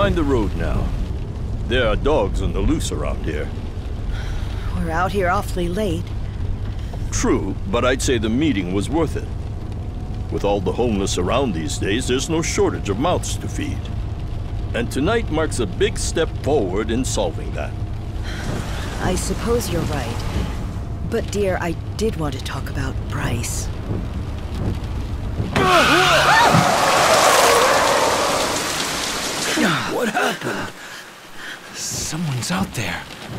mind the road now. There are dogs on the loose around here. We're out here awfully late. True, but I'd say the meeting was worth it. With all the homeless around these days, there's no shortage of mouths to feed. And tonight marks a big step forward in solving that. I suppose you're right. But dear, I did want to talk about Bryce. What happened? Someone's out there.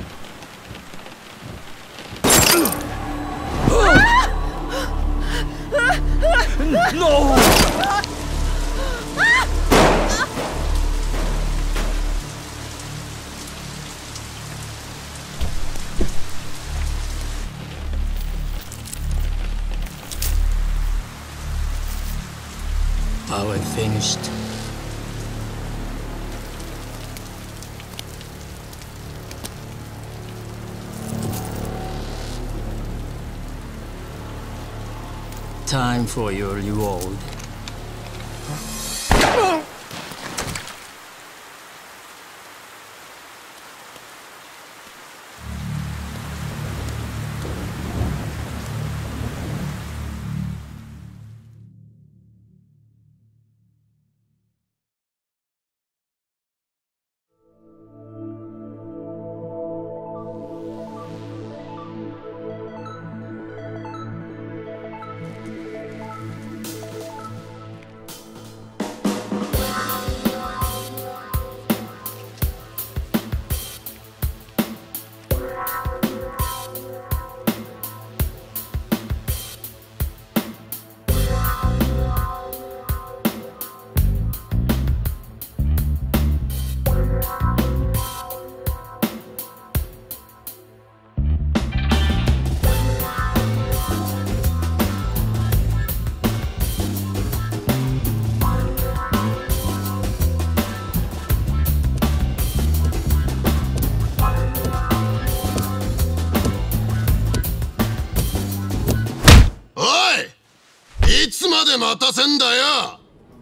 No! Power finished. Time for your reward. 待たせんだよ。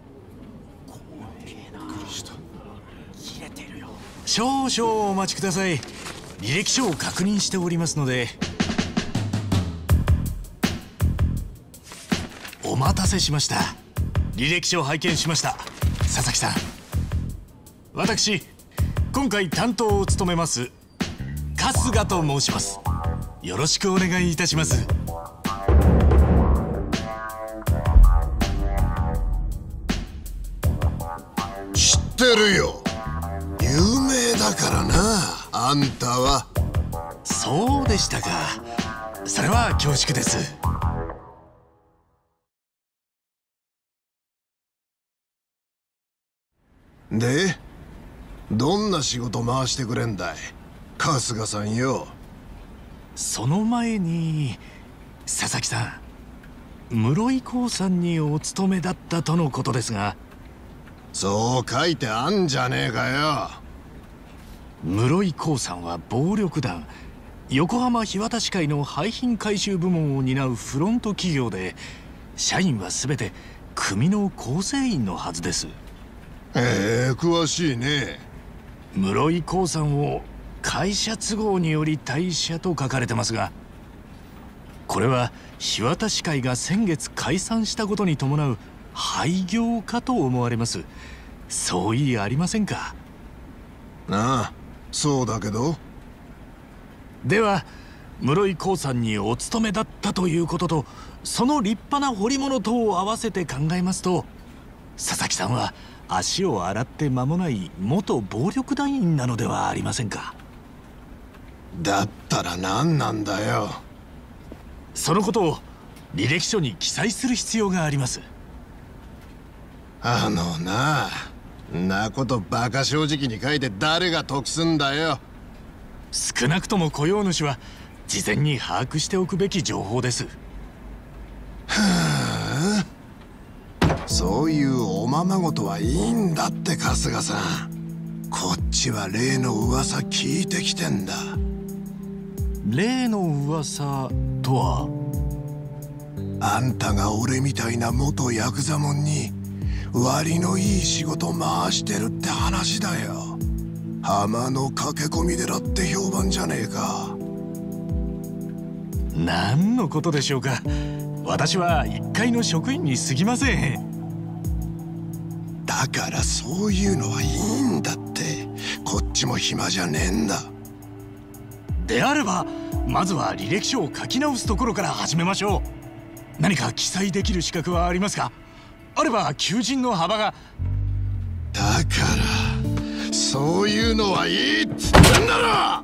少々お待ちください。履歴書を確認しておりますので。お待たせしました。履歴書を拝見しました。佐々木さん、私今回担当を務めます春日と申します。よろしくお願いいたします。 知ってるよ。有名だからな、あんたは。 そうでしたか。それは恐縮です。 で、どんな仕事回してくれんだい、春日さんよ。 その前に佐々木さん、室井興さんにお勤めだったとのことですが。 そう書いてあんじゃねえかよ。 室井興さんは暴力団横浜日渡市会の廃品回収部門を担うフロント企業で、社員は全て組の構成員のはずです。 詳しいね。 室井興さんを会社都合により退社と書かれてますが、これは日渡市会が先月解散したことに伴う廃業かと思われます。そういありませんか。 ああ、そうだけど。 では室井興さんにお勤めだったということと、その立派な彫り物とを合わせて考えますと、佐々木さんは足を洗って間もない元暴力団員なのではありませんか。 だったら何なんだよ。 そのことを履歴書に記載する必要があります。 なことバカ正直に書いて誰が得すんだよ。 少なくとも雇用主は事前に把握しておくべき情報です。 はあ、そういうおままごとはいいんだって春日さん。こっちは例の噂聞いてきてんだ。 例の噂とは？ あんたが俺みたいな元ヤクザモンに割のいい仕事回してるって話だよ。浜の駆け込み寺って評判じゃねえか。 何のことでしょうか。私は一階の職員に過ぎません。 だからそういうのはいいんだって。こっちも暇じゃねえんだ。 であればまずは履歴書を書き直すところから始めましょう。何か記載できる資格はありますか？あれば求人の幅が。 だからそういうのはいいっつってんだろ。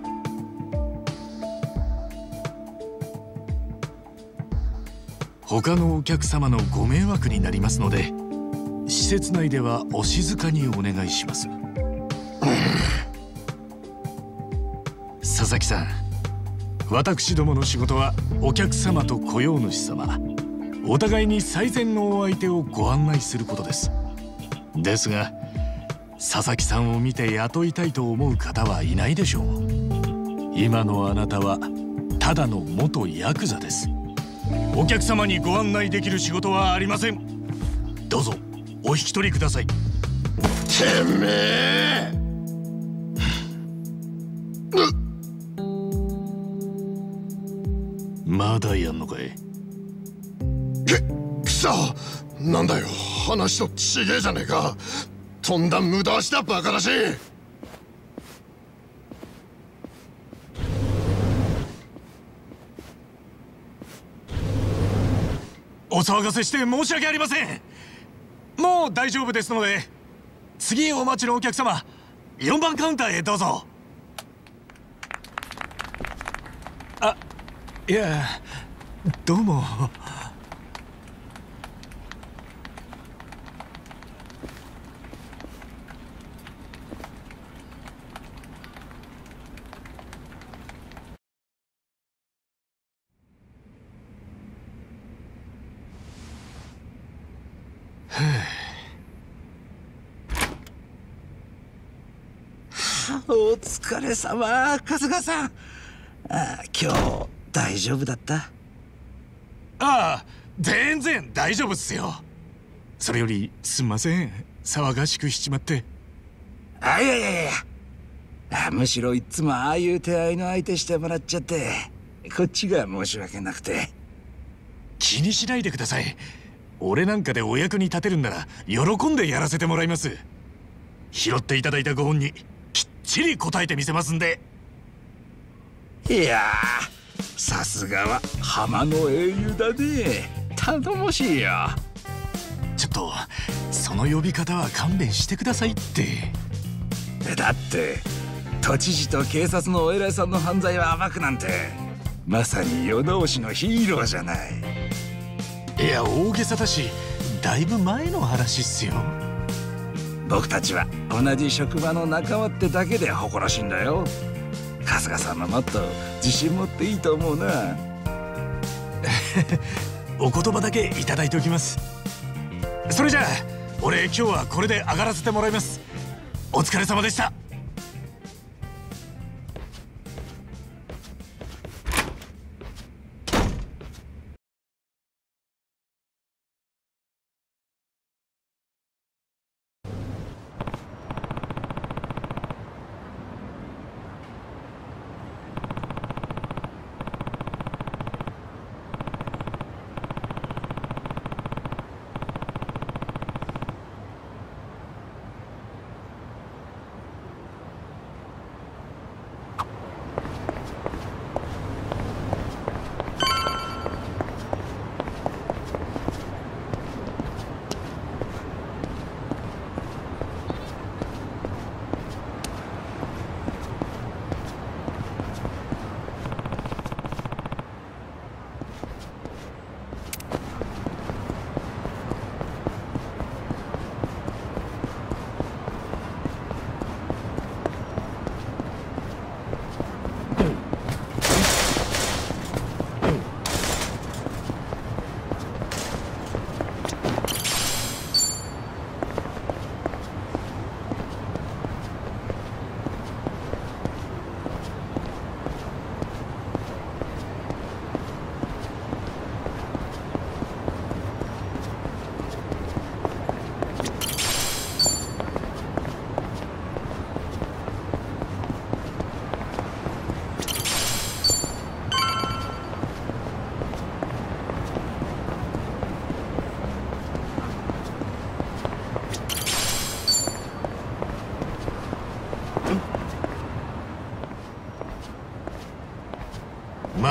他のお客様のご迷惑になりますので、施設内ではお静かにお願いします。佐々木さん、私どもの仕事はお客様と雇用主様、お互いに最善のお相手をご案内することです。ですが佐々木さんを見て雇いたいと思う方はいないでしょう。今のあなたはただの元ヤクザです。お客様にご案内できる仕事はありません。どうぞお引き取りください。 てめえまだやんのかい。 くそ、なんだよ、話とちげえじゃねえか。とんだ無駄足だバカらしい。 お騒がせして申し訳ありません。もう大丈夫ですので、次お待ちのお客様、4番カウンターへどうぞ。あ、いや、どうも。 お疲れ様、春日さん。今日大丈夫だった？ ああ、全然大丈夫っすよ。それよりすんません、騒がしくしちまって。 いや、むしろいつもああいう手合いの相手してもらっちゃって、こっちが申し訳なくて。 気にしないでください。俺なんかでお役に立てるんなら喜んでやらせてもらいます。拾っていただいたご本にきっちり答えてみせますんで。 いやー、さすがは浜の英雄だね。頼もしいよ。 ちょっとその呼び方は勘弁してくださいって。 だって都知事と警察のお偉いさんの犯罪を暴くなんて、まさに世直しのヒーローじゃない。 いや、大げさだしだいぶ前の話っすよ。 僕たちは同じ職場の仲間ってだけで誇らしいんだよ。春日さんももっと自信持っていいと思うな。 お言葉だけいただいておきます。それじゃあ俺今日はこれで上がらせてもらいます。お疲れ様でした。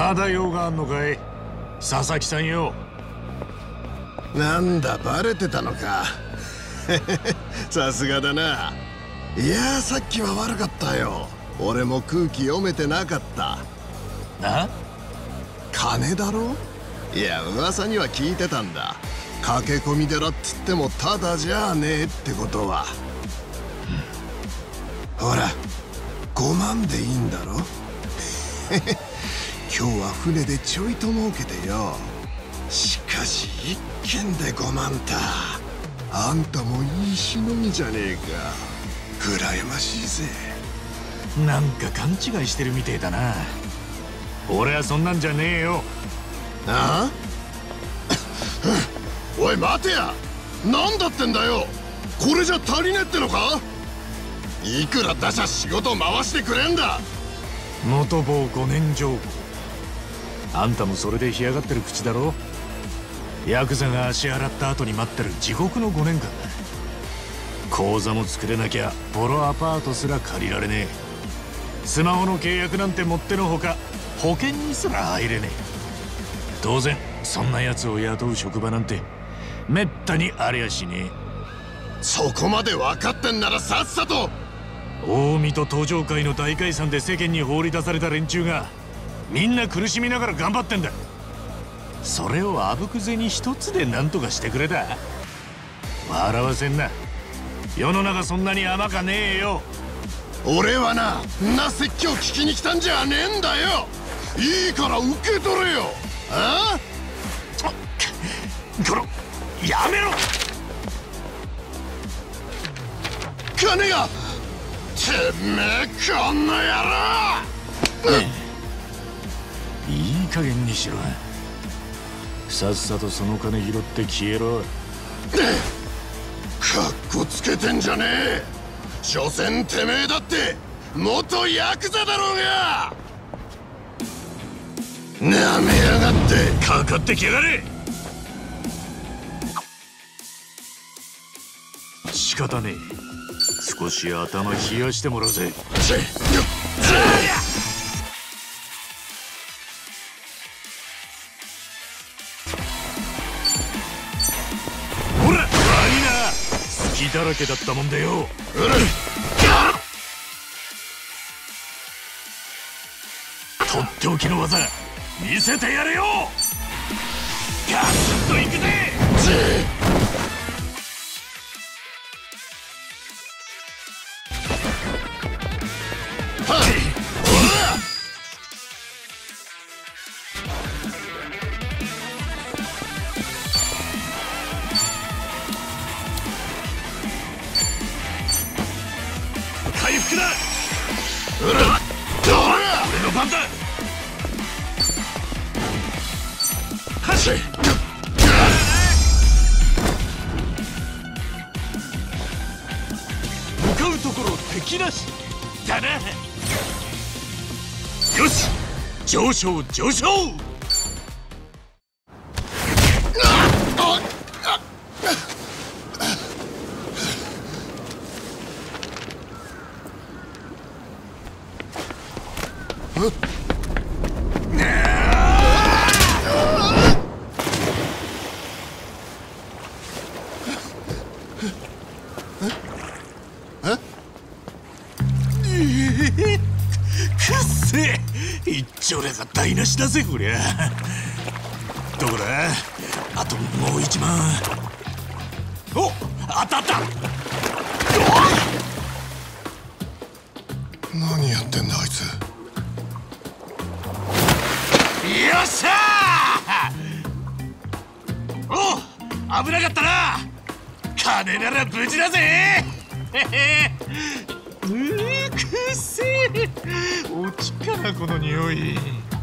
まだ用があんのかい佐々木さんよ。 なんだバレてたのか。さすがだな。いやさっきは悪かったよ。俺も空気読めてなかった。 な金だろ。いや噂には聞いてたんだ。駆け込み寺っつってもただじゃねえってことは、ほら5万でいいんだろ。今日は船でちょいと儲けてよ。しかし一軒で5万た。あんたもいいしのぎじゃねえか。羨ましいぜ。 なんか勘違いしてるみてえだな。俺はそんなんじゃねえよ。 ああおい待てや。なんだってんだよ。これじゃ足りねえってのか。いくら出しゃ仕事回してくれんだ。 元坊5年上皇。あんたもそれで干上がってる口だろ。ヤクザが足洗った後に待ってる地獄の5年間だ。口座も作れなきゃボロアパートすら借りられねえ。スマホの契約なんてもってのほか保険にすら入れねえ。当然そんな奴を雇う職場なんてめったにありやしねえ。 そこまで分かってんならさっさと。 近江と東上会の大解散で世間に放り出された連中がみんな苦しみながら頑張ってんだ。それをあぶく銭一つで何とかしてくれた。笑わせんな。世の中そんなに甘かねえよ。 俺はな、んな説教聞きに来たんじゃねえんだよ。いいから受け取れよ。ああこのやめろ。 金がてめえこんな野郎。 いい加減にしろ。さっさとその金拾って消えろ。 かっこつけてんじゃねえ。所詮てめえだって元ヤクザだろうが。なめやがって。 かかってきやがれ。仕方ねえ。少し頭冷やしてもらうぜ。ほら悪いな。隙だらけだったもんだよ。とっておきの技見せてやれよ。ガツンといくぜ。回復だ。俺の番だ。はし向かうところ敵なしだな。よし上昇上昇。一丁らが台無しだぜこりゃ。どこだ。あともう1万。お当たった。 何やってんだあいつ。 よっしゃー。お危なかったな。金なら無事だぜ。くせえ。落ちかなこの匂い。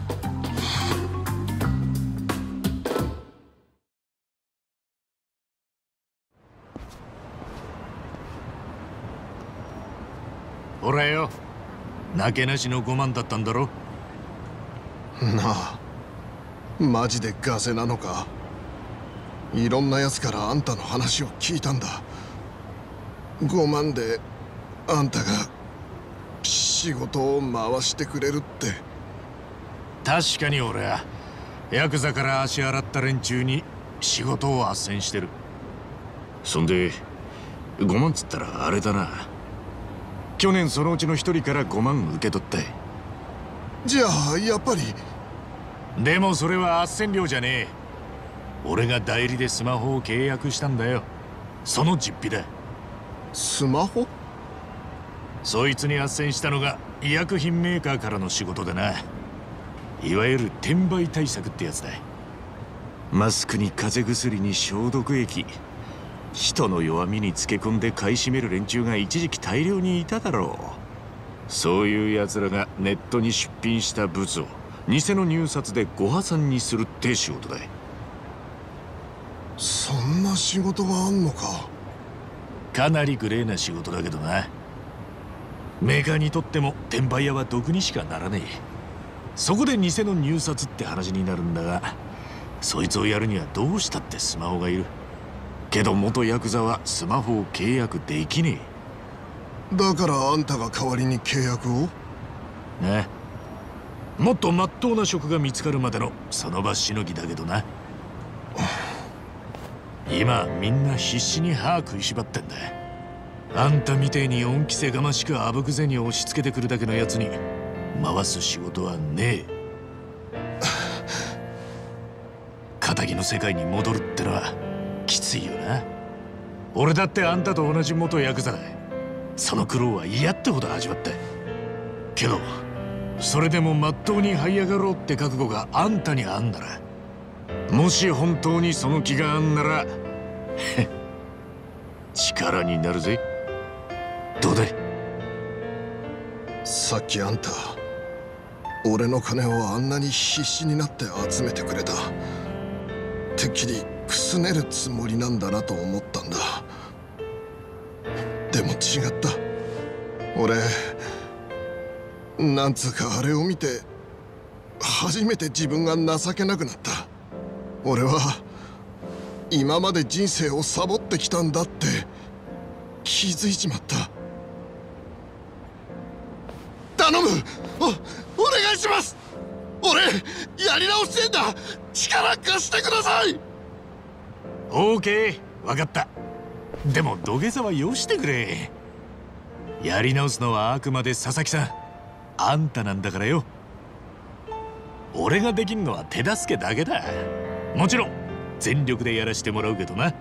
ほらよ、なけなしの5万だったんだろ。 なあマジでガセなのか。いろんなやつからあんたの話を聞いたんだ。5万であんたが仕事を回してくれるって。 確かに俺はヤクザから足洗った連中に仕事を斡旋してる。そんで5万つったらあれだな。去年そのうちの1人から5万受け取った。 じゃあやっぱり。 でもそれは斡旋料じゃねえ。俺が代理でスマホを契約したんだよ。その実費だ。 スマホ？ そいつに斡旋したのが医薬品メーカーからの仕事でな。いわゆる転売対策ってやつだ。マスクに風邪薬に消毒液、人の弱みにつけ込んで買い占める連中が一時期大量にいただろう。そういう奴らがネットに出品した物を偽の入札でご破産にするって仕事だ。 そんな仕事があんのか。 かなりグレーな仕事だけどな。メーカーにとっても転売屋は毒にしかならねえ。そこで偽の入札って話になるんだが、そいつをやるにはどうしたってスマホがいる。けど元ヤクザはスマホを契約できねえ。だからあんたが代わりに契約を？ ね。もっと真っ当な職が見つかるまでのその場しのぎだけどな。今みんな必死に歯食いしばってんだ。あんたみてえに恩着せがましくあぶくぜに押し付けてくるだけのやつに回す仕事はねえ。仇の世界に戻るってのはきついよな。俺だってあんたと同じ元ヤクザだ。その苦労は嫌ってほど味わった。けどそれでもまっとうに這い上がろうって覚悟があんたにあんなら、もし本当にその気があんなら力になるぜ。どうだい？ さっきあんた俺の金をあんなに必死になって集めてくれた。てっきりくすねるつもりなんだなと思ったんだ。でも違った。俺なんつうかあれを見て初めて自分が情けなくなった。俺は今まで人生をサボってきたんだって気づいちまった。頼む、お願いします。俺やり直してんだ。力貸してください。 オーケー、分かった。でも土下座はよしてくれ。やり直すのはあくまで佐々木さん、あんたなんだからよ。俺ができんのは手助けだけだ。もちろん全力でやらしてもらうけどな。 あ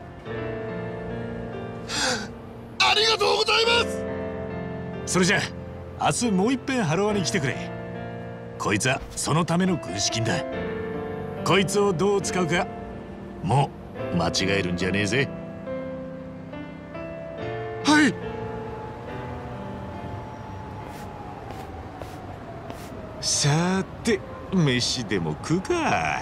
りがとうございます。 それじゃ明日もう一遍ハロワに来てくれ。こいつはそのための軍資金だ。こいつをどう使うかもう間違えるんじゃねえぜ。 はい。 さーて飯でも食うか。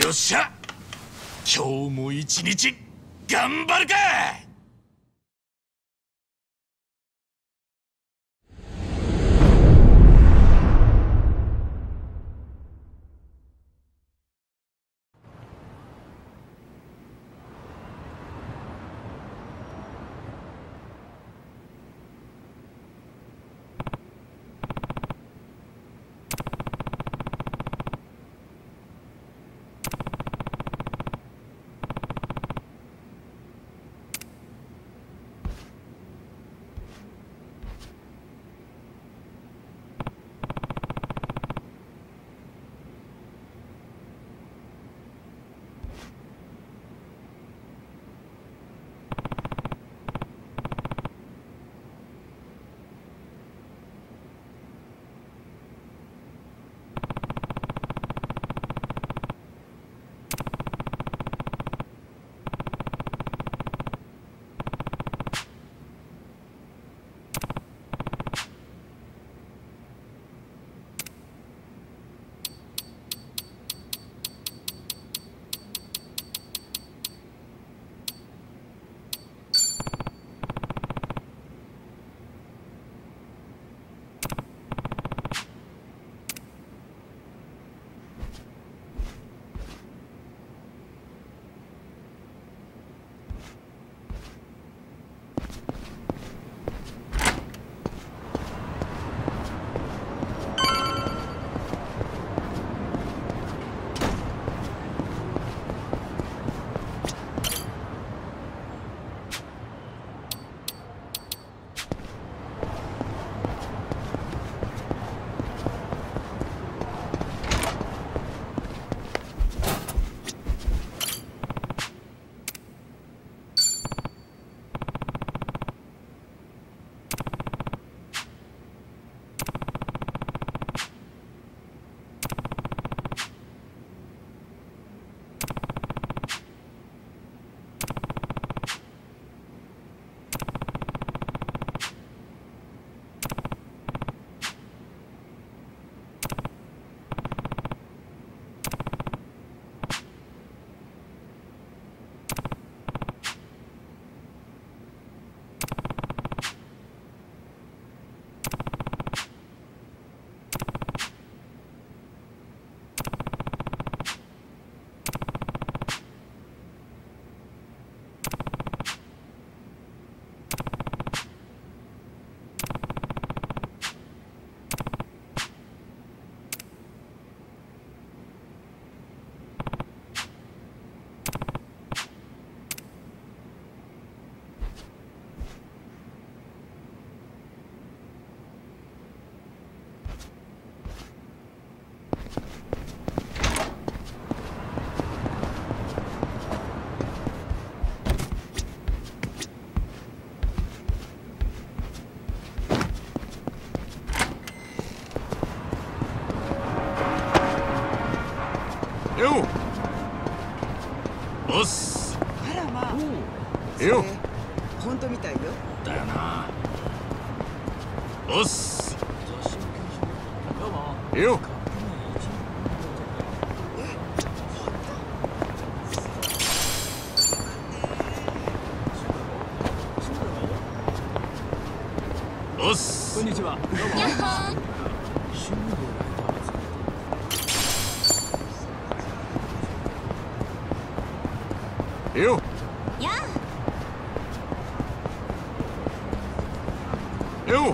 よっしゃ、今日も一日頑張るか。 よおっす。 あらまあ。 よ本当みたいよ。 だよな。おっす。よおっす。こんにちは。よやあよ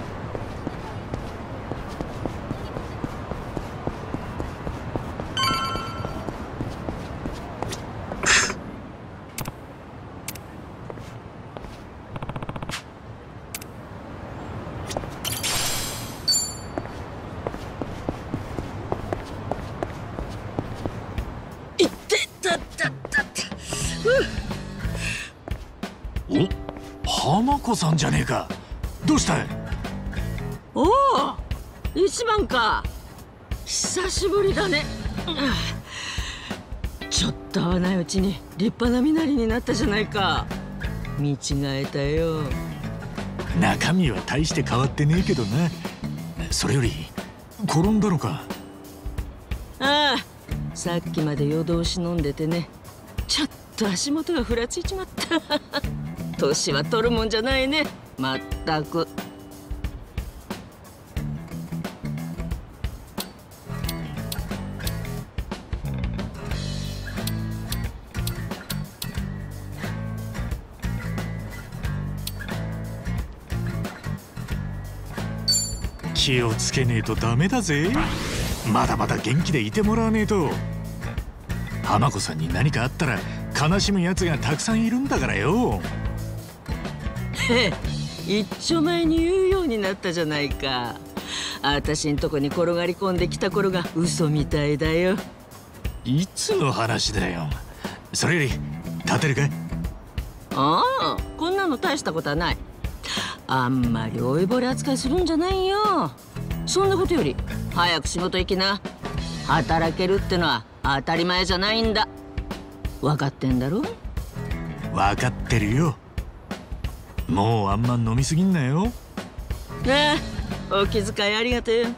お、花子さんじゃねえか。どうしたい？ おお、一番か。久しぶりだね。ちょっと会わないうちに立派な身なりになったじゃないか。見違えたよ。 中身は大して変わってねえけどな。それより転んだのか？ ああ、 さっきまで夜通し飲んでてね、ちょっと足元がふらついちまった。年は取るもんじゃないね、まったく。 気をつけねえとダメだぜ。まだまだ元気でいてもらわねえと。浜子さんに何かあったら悲しむやつがたくさんいるんだからよ。 一丁前に言うようになったじゃないか。あたしんとこに転がり込んできた頃が嘘みたいだよ。 いつの話だよ。それより立てるかい？ ああ、こんなの大したことはない。あんまり老いぼれ扱いするんじゃないよ。そんなことより早く仕事行きな。働けるってのは当たり前じゃないんだ。分かってんだろ？ 分かってるよ。もうあんま飲みすぎんなよ。 ねえ、お気遣いありがとう。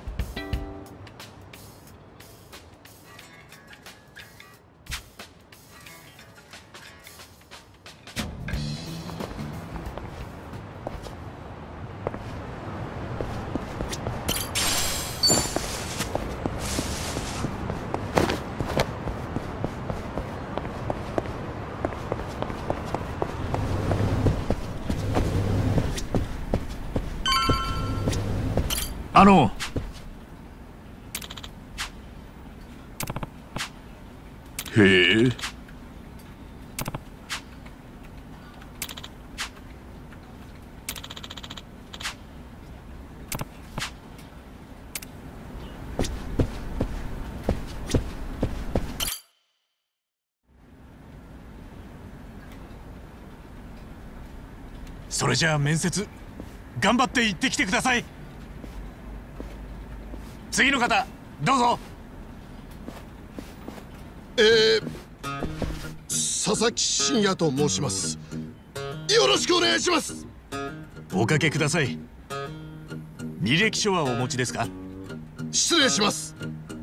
へえ。 それじゃあ面接頑張って行ってきてください。次の方どうぞ。 佐々木真也と申します。よろしくお願いします。 おかけください。履歴書はお持ちですか？ 失礼します。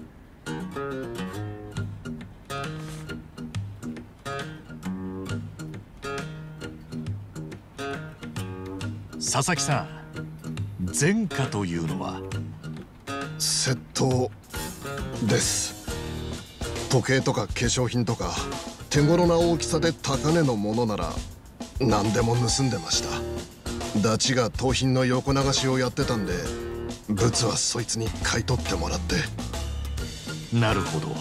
佐々木さん、前科というのは？ 窃盗です。時計とか化粧品とか手頃な大きさで高値のものなら何でも盗んでました。ダチが盗品の横流しをやってたんで、ブツはそいつに買い取ってもらって。 なるほど。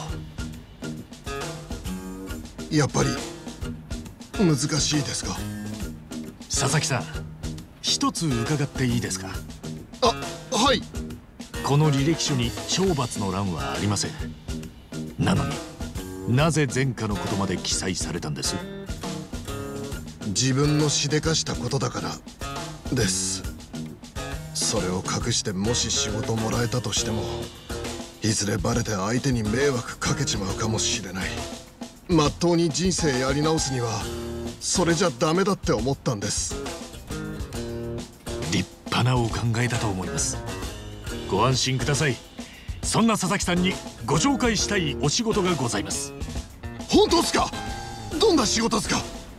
やっぱり難しいですか？ 佐々木さん、一つ伺っていいですか？ あ、はい。 この履歴書に懲罰の欄はありません。なのになぜ前科のことまで記載されたんです？ 自分のしでかしたことだからです。それを隠してもし仕事もらえたとしても、いずれバレて相手に迷惑かけちまうかもしれない。まっとうに人生やり直すにはそれじゃダメだって思ったんです。 立派なお考えだと思います。ご安心ください。そんな佐々木さんにご紹介したいお仕事がございます。 本当ですか？どんな仕事ですか？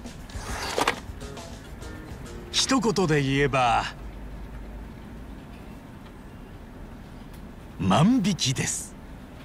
一言で言えば万引きです。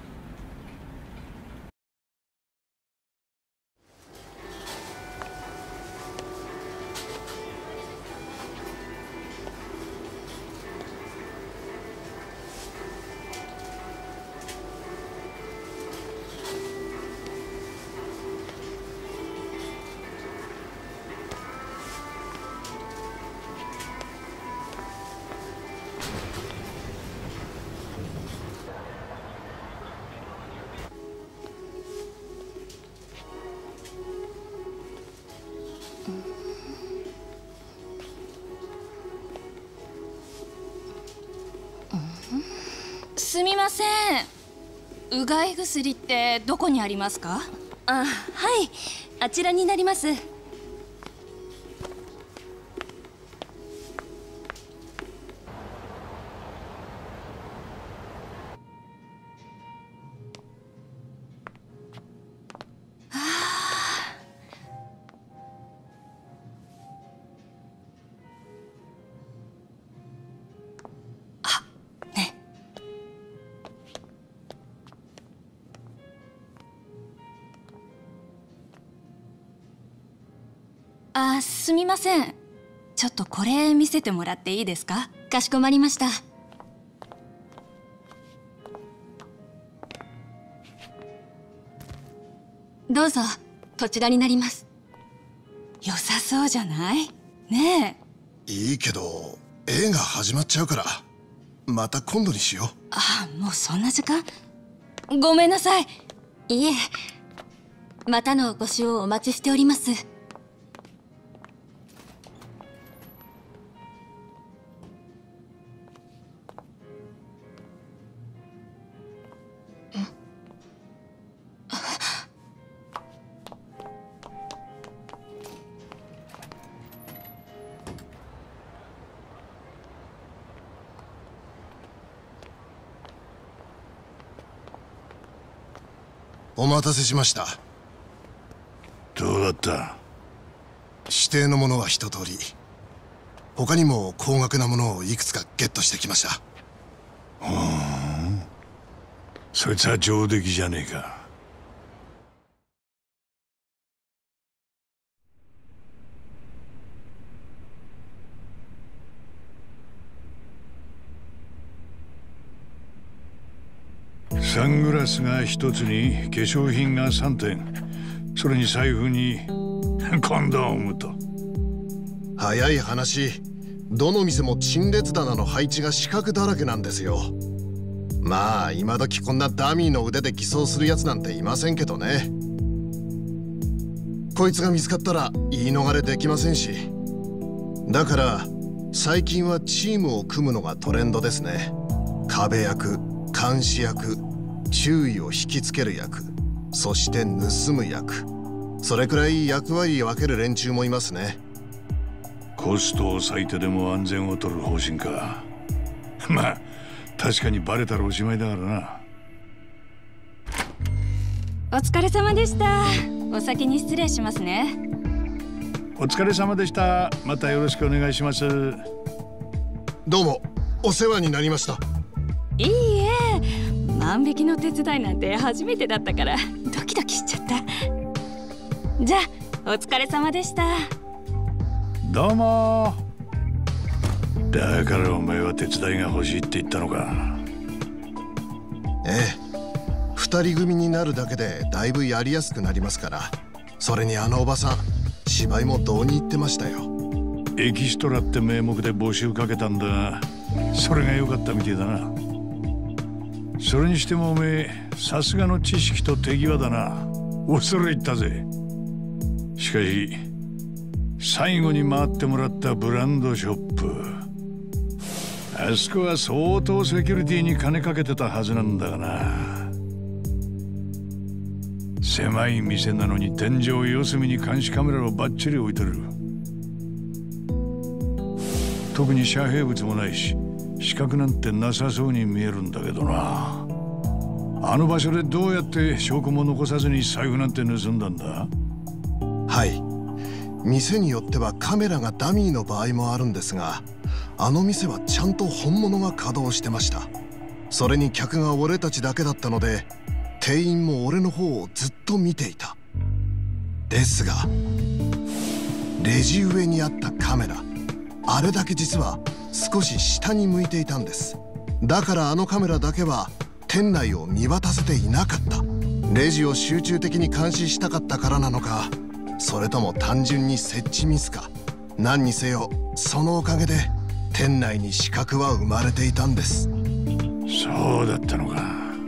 すみません。うがい薬ってどこにありますか？ はい、あちらになります。 あ、すみません。ちょっとこれ見せてもらっていいですか？かしこまりました。どうぞ、こちらになります。良さそうじゃない？ねえ。いいけど映画始まっちゃうからまた今度にしよう。 あ、もうそんな時間？ごめんなさい。 いえ、またのお越しをお待ちしております。 お待たせしました。 どうだった？ 指定のものは一通り、他にも高額なものをいくつかゲットしてきました。 そいつは上出来じゃねえか。サングラスが1つに化粧品が3点、それに財布にコンドームと。 早い話、どの店も陳列棚の配置が四角だらけなんですよ。まあ今時こんなダミーの腕で偽装するやつなんていませんけどね。こいつが見つかったら言い逃れできませんし、だから最近はチームを組むのがトレンドですね。壁役、監視役、注意を引きつける役、そして盗む役、それくらい役割を分ける連中もいますね。 コストを割いてでも安全を取る方針か。まあ確かにバレたらおしまいだからな。 お疲れ様でした。お先に失礼しますね。 お疲れ様でした。またよろしくお願いします。 どうもお世話になりました。 いいえ、万引きの手伝いなんて初めてだったからドキドキしちゃった。じゃあお疲れ様でした。 どうも。だからお前は手伝いが欲しいって言ったのか。 ええ、二人組になるだけでだいぶやりやすくなりますから。それにあのおばさん、芝居もどうに言ってましたよ。 エキストラって名目で募集かけたんだ。それが良かったみてえだな。それにしてもおめえ、さすがの知識と手際だな。恐れ入ったぜ。しかし最後に回ってもらったブランドショップ、あそこは相当セキュリティに金かけてたはずなんだがな。狭い店なのに天井四隅に監視カメラをバッチリ置いてる。特に遮蔽物もないし死角なんてなさそうに見えるんだけどな。あの場所でどうやって証拠も残さずに財布なんて盗んだんだ？ はい、店によってはカメラがダミーの場合もあるんですが、あの店はちゃんと本物が稼働してました。それに客が俺たちだけだったので、店員も俺の方をずっと見ていた。ですがレジ上にあったカメラ、あれだけ実は少し下に向いていたんです。だからあのカメラだけは店内を見渡せていなかった。レジを集中的に監視したかったからなのか、それとも単純に設置ミスか。何にせよそのおかげで店内に死角は生まれていたんです。 そうだったのか。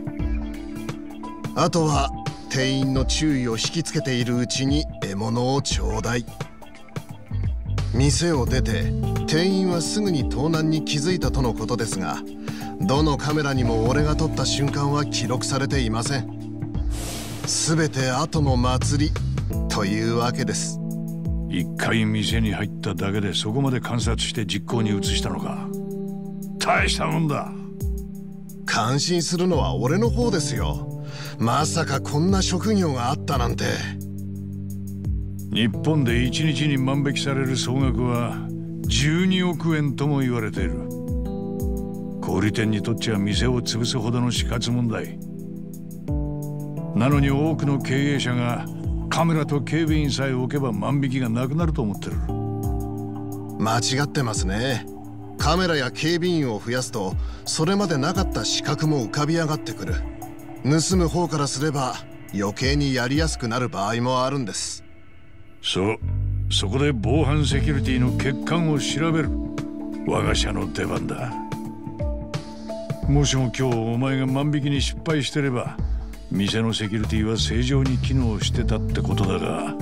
あとは店員の注意を引きつけているうちに獲物をちょうだい。店を出て店員はすぐに盗難に気づいたとのことですが、どのカメラにも俺が撮った瞬間は記録されていません。全て後の祭りというわけです。 一回店に入っただけでそこまで観察して実行に移したのか。大したもんだ。 感心するのは俺の方ですよ。まさかこんな職業があったなんて。 日本で1日に万引きされる総額は12億円とも言われている。小売店にとっちゃ店を潰すほどの死活問題なのに、多くの経営者がカメラと警備員さえ置けば万引きがなくなると思ってる。 間違ってますね。カメラや警備員を増やすとそれまでなかった死角も浮かび上がってくる。盗む方からすれば余計にやりやすくなる場合もあるんです。 そこで防犯セキュリティの欠陥を調べる。我が社の出番だ。もしも今日お前が万引きに失敗してれば店のセキュリティは正常に機能してたってことだが、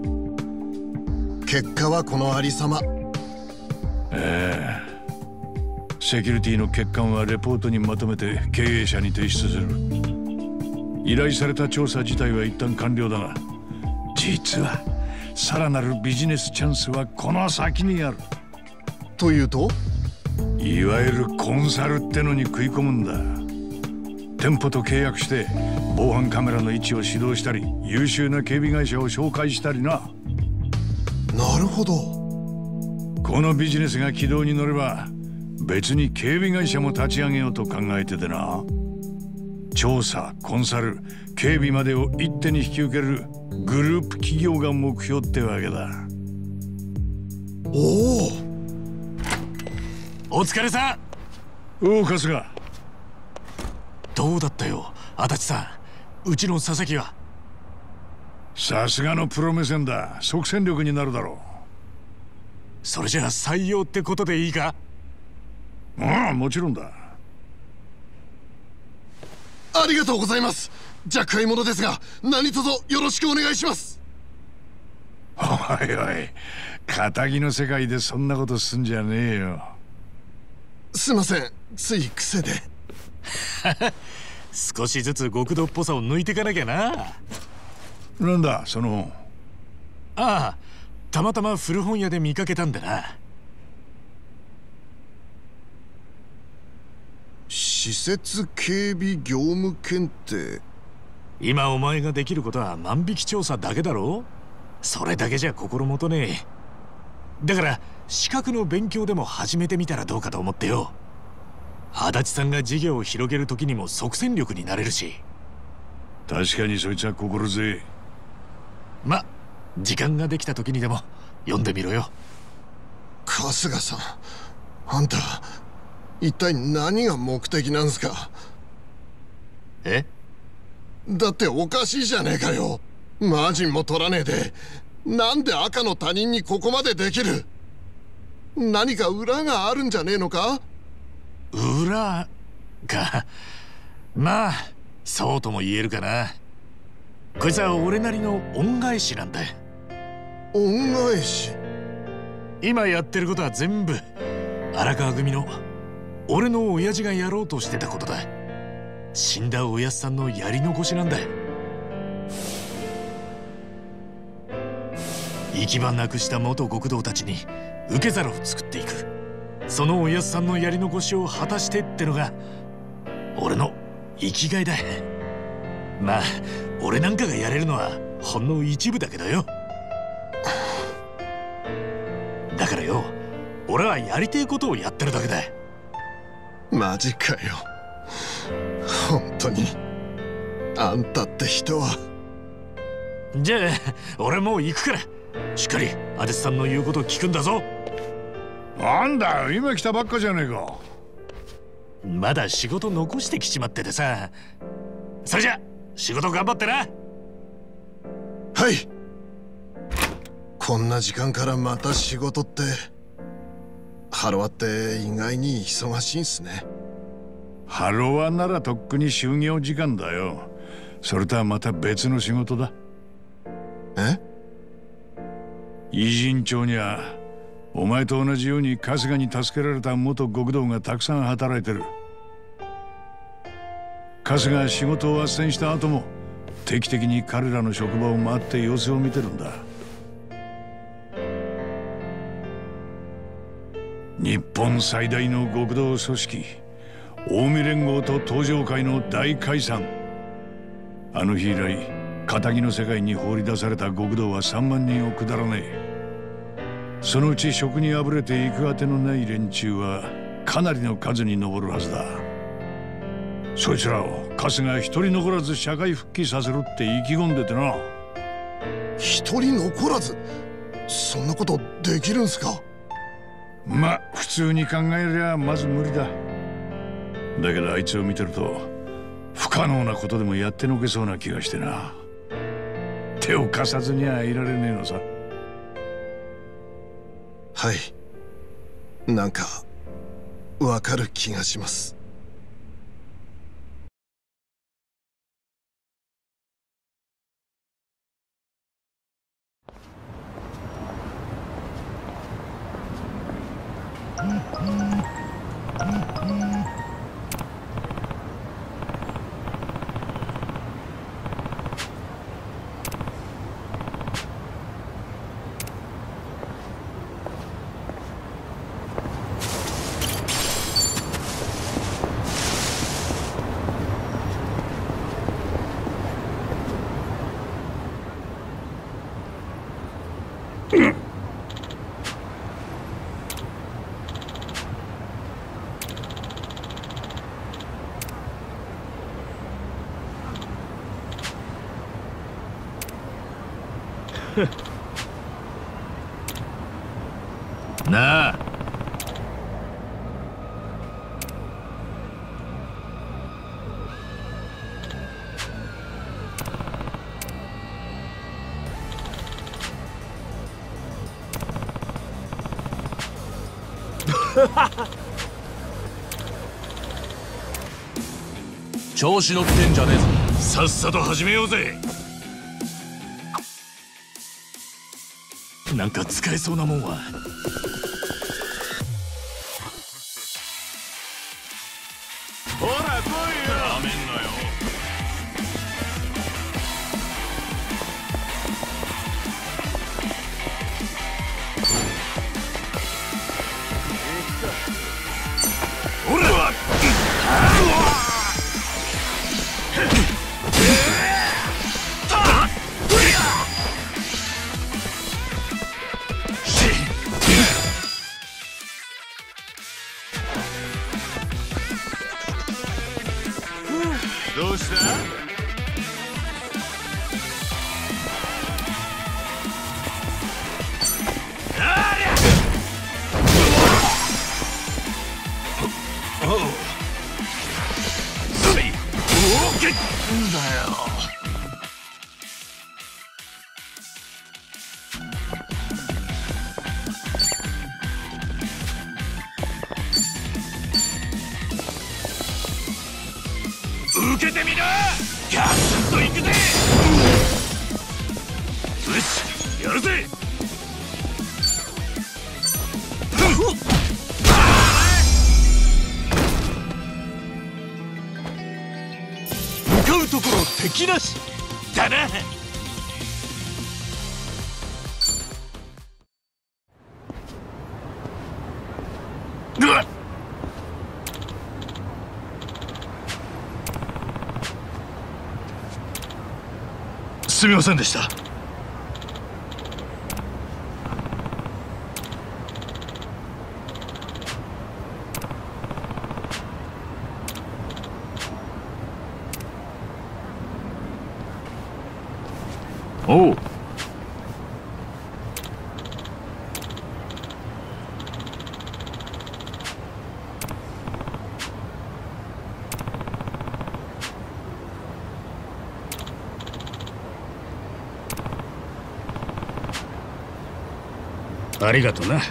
結果はこのありさま。 セキュリティの欠陥はレポートにまとめて経営者に提出する。依頼された調査自体は一旦完了だが、実はさらなるビジネスチャンスはこの先にある。 というと？ いわゆるコンサルってのに食い込むんだ。店舗と契約して防犯カメラの位置を指導したり、優秀な警備会社を紹介したりな。 なるほど。 このビジネスが軌道に乗れば別に警備会社も立ち上げようと考えててな。調査、コンサル、警備までを一手に引き受けるグループ企業が目標ってわけだ。 お疲れさん。 おう春日。 どうだったよ足立さん。うちの佐々木は。 さすがのプロ目線だ。即戦力になるだろう。 それじゃあ採用ってことでいいか？ ああ、もちろんだ。 ありがとうございます。厄介者ですが何卒よろしくお願いします。 おいおい、仇の世界でそんなことすんじゃねえよ。 すいません、つい癖で。 少しずつ極道っぽさを抜いていかなきゃな。 なんだその本。 ああ、たまたま古本屋で見かけたんだな。 施設警備業務検定。 今お前ができることは万引き調査だけだろ。それだけじゃ心もとねえ。だから資格の勉強でも始めてみたらどうかと思ってよ。足立さんが事業を広げる時にも即戦力になれるし。 確かにそいつは心強い。 ま、時間ができた時にでも読んでみろよ。 春日さん、あんた一体何が目的なんすか？ え？ だっておかしいじゃねえかよ。マージンも取らねえでなんで赤の他人にここまでできる？何か裏があるんじゃねえのか？ 裏か。まあそうとも言えるかな。こいつは俺なりの恩返しなんだ。 恩返し？ 今やってることは全部荒川組の俺の親父がやろうとしてたことだ。死んだおやっさんのやり残しなんだ。行き場なくした元極道たちに受け皿を作っていく。そのおやっさんのやり残しを果たしてってのが俺の生きがいだ。まあ俺なんかがやれるのはほんの一部だけどよ。だからよ、俺はやりてえことをやってるだけだ。 マジかよ。本当にあんたって人は。 じゃあ俺もう行くから、しっかり足立さんの言うことを聞くんだぞ。 なんだよ、今来たばっかじゃねえか。 まだ仕事残してきちまっててさ。それじゃ仕事頑張ってな。 はい。こんな時間からまた仕事って。ハロワって意外に忙しいんすね。 ハロワならとっくに就業時間だよ。それとはまた別の仕事だ。 え？ 偉人町にはお前と同じように春日に助けられた元極道がたくさん働いてる。春日が仕事を斡旋した後も定期的に彼らの職場を回って様子を見てるんだ。日本最大の極道組織近江連合と東上会の大解散。あの日以来仇の世界に放り出された極道は3万人を下らねえ。そのうち職にあぶれて行く当てのない連中はかなりの数に上るはずだ。そいつらを春日一人残らず社会復帰させろって意気込んでてな。 一人残らず、そんなことできるんすか？ ま、普通に考えりゃまず無理だ。だけどあいつを見てると不可能なことでもやってのけそうな気がしてな。手を貸さずにはいられねえのさ。 はい、なんかわかる気がします。 なあ。調子乗ってんじゃねえぞ。さっさと始めようぜ。なんか使えそうなもんは。ほら来いよ。やめんなよ。俺はどうした？んだよ。受けてみな。ガツンといくぜ。よし、やるぜ。向かうところ敵なしだな。すみませんでした。おう。ありがとな。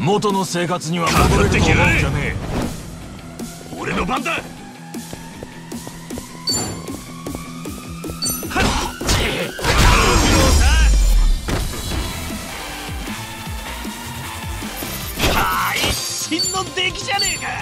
元の生活には戻れると思うんじゃねえ。俺の番だ。一瞬の出来じゃねえか。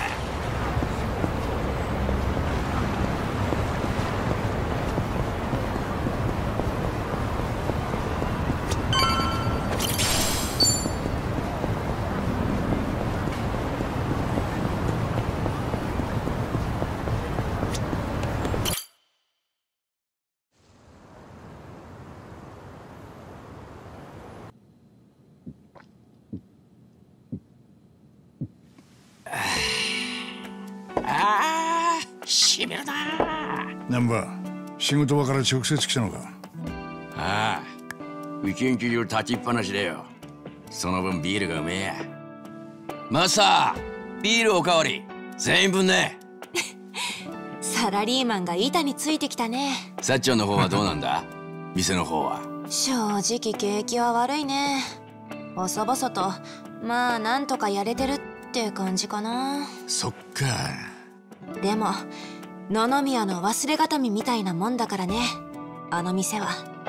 しびるな。 難波、仕事場から直接来たのか。 ああ、一日中立ちっぱなしだよ。その分ビールがうめえや。マスター、ビールおかわり全員分ね。 サラリーマンが板についてきたね。 さっちゃんの方はどうなんだ店の方は。 正直景気は悪いね。細々とまあなんとかやれてるって感じかな。 そっか。 でも野々宮の忘れがたみみたいなもんだからね、あの店は。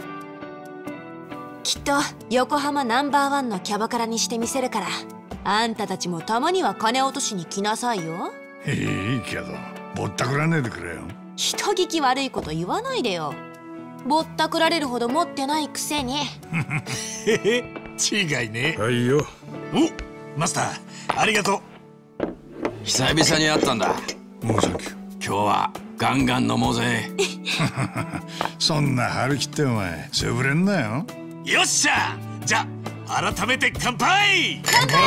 きっと横浜ナンバーワンのキャバクラにしてみせるから、あんたたちもたまには金落としに来なさいよ。 いいけどぼったくらねえでくれよ。 人聞き悪いこと言わないでよ。ぼったくられるほど持ってないくせに。 違いね。 はいよ。 お、マスターありがとう。 久々に会ったんだ。 もうサンキュー。 今日はガンガン飲もうぜ。 そんな張り切ってお前潰れんなよ。 よっしゃ。じゃあ改めて乾杯。乾杯。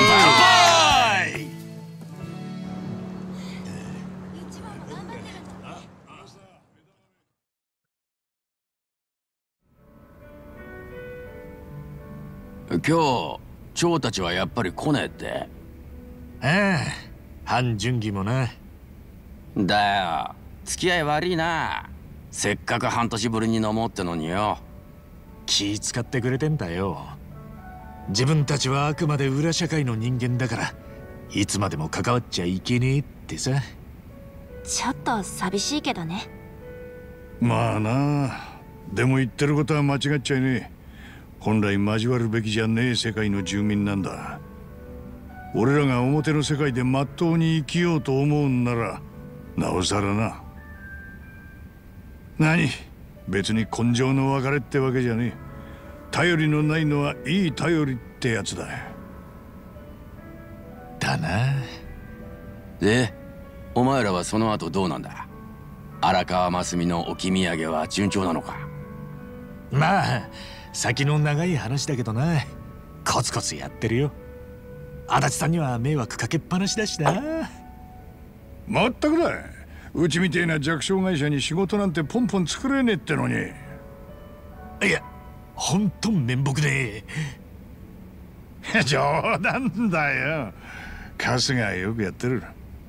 今日蝶たちはやっぱり来ねえって。 ああ、半純義もな。 だよ、付き合い悪いな。せっかく半年ぶりに飲もうってのによ。 気使ってくれてんだよ。自分たちはあくまで裏社会の人間だから、いつまでも関わっちゃいけねえってさ。 ちょっと寂しいけどね。 まあな。でも言ってることは間違っちゃいねえ。本来交わるべきじゃねえ世界の住民なんだ。俺らが表の世界でまっとうに生きようと思うんならなおさらな。何、別に根性の別れってわけじゃねえ。頼りのないのはいい頼りってやつだ。 だな。 で、お前らはその後どうなんだ。荒川真澄の置き土産は順調なのか。 まあ先の長い話だけどな、コツコツやってるよ。足立さんには迷惑かけっぱなしだしな。 まったくだ。うちみてえな弱小会社に仕事なんてポンポン作れねえってのに。 いや、ほんと面目ねえ。冗談だよ。春日はよくやってる。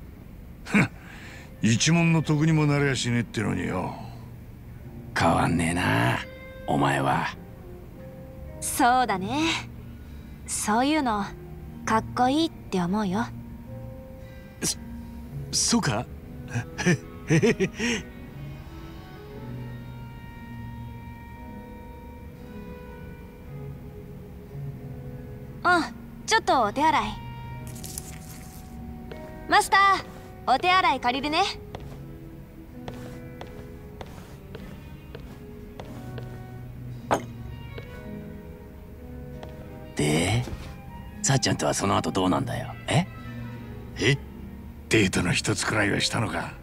一文の得にもなりゃしねえってのによ。 変わんねえなお前は。 そうだね。そういうのかっこいいって思うよ。 そうか。 ちょっとお手洗い。マスター、お手洗い借りるね。 で、さっちゃんとはその後どうなんだよ。 え、デートの一つくらいはしたのか。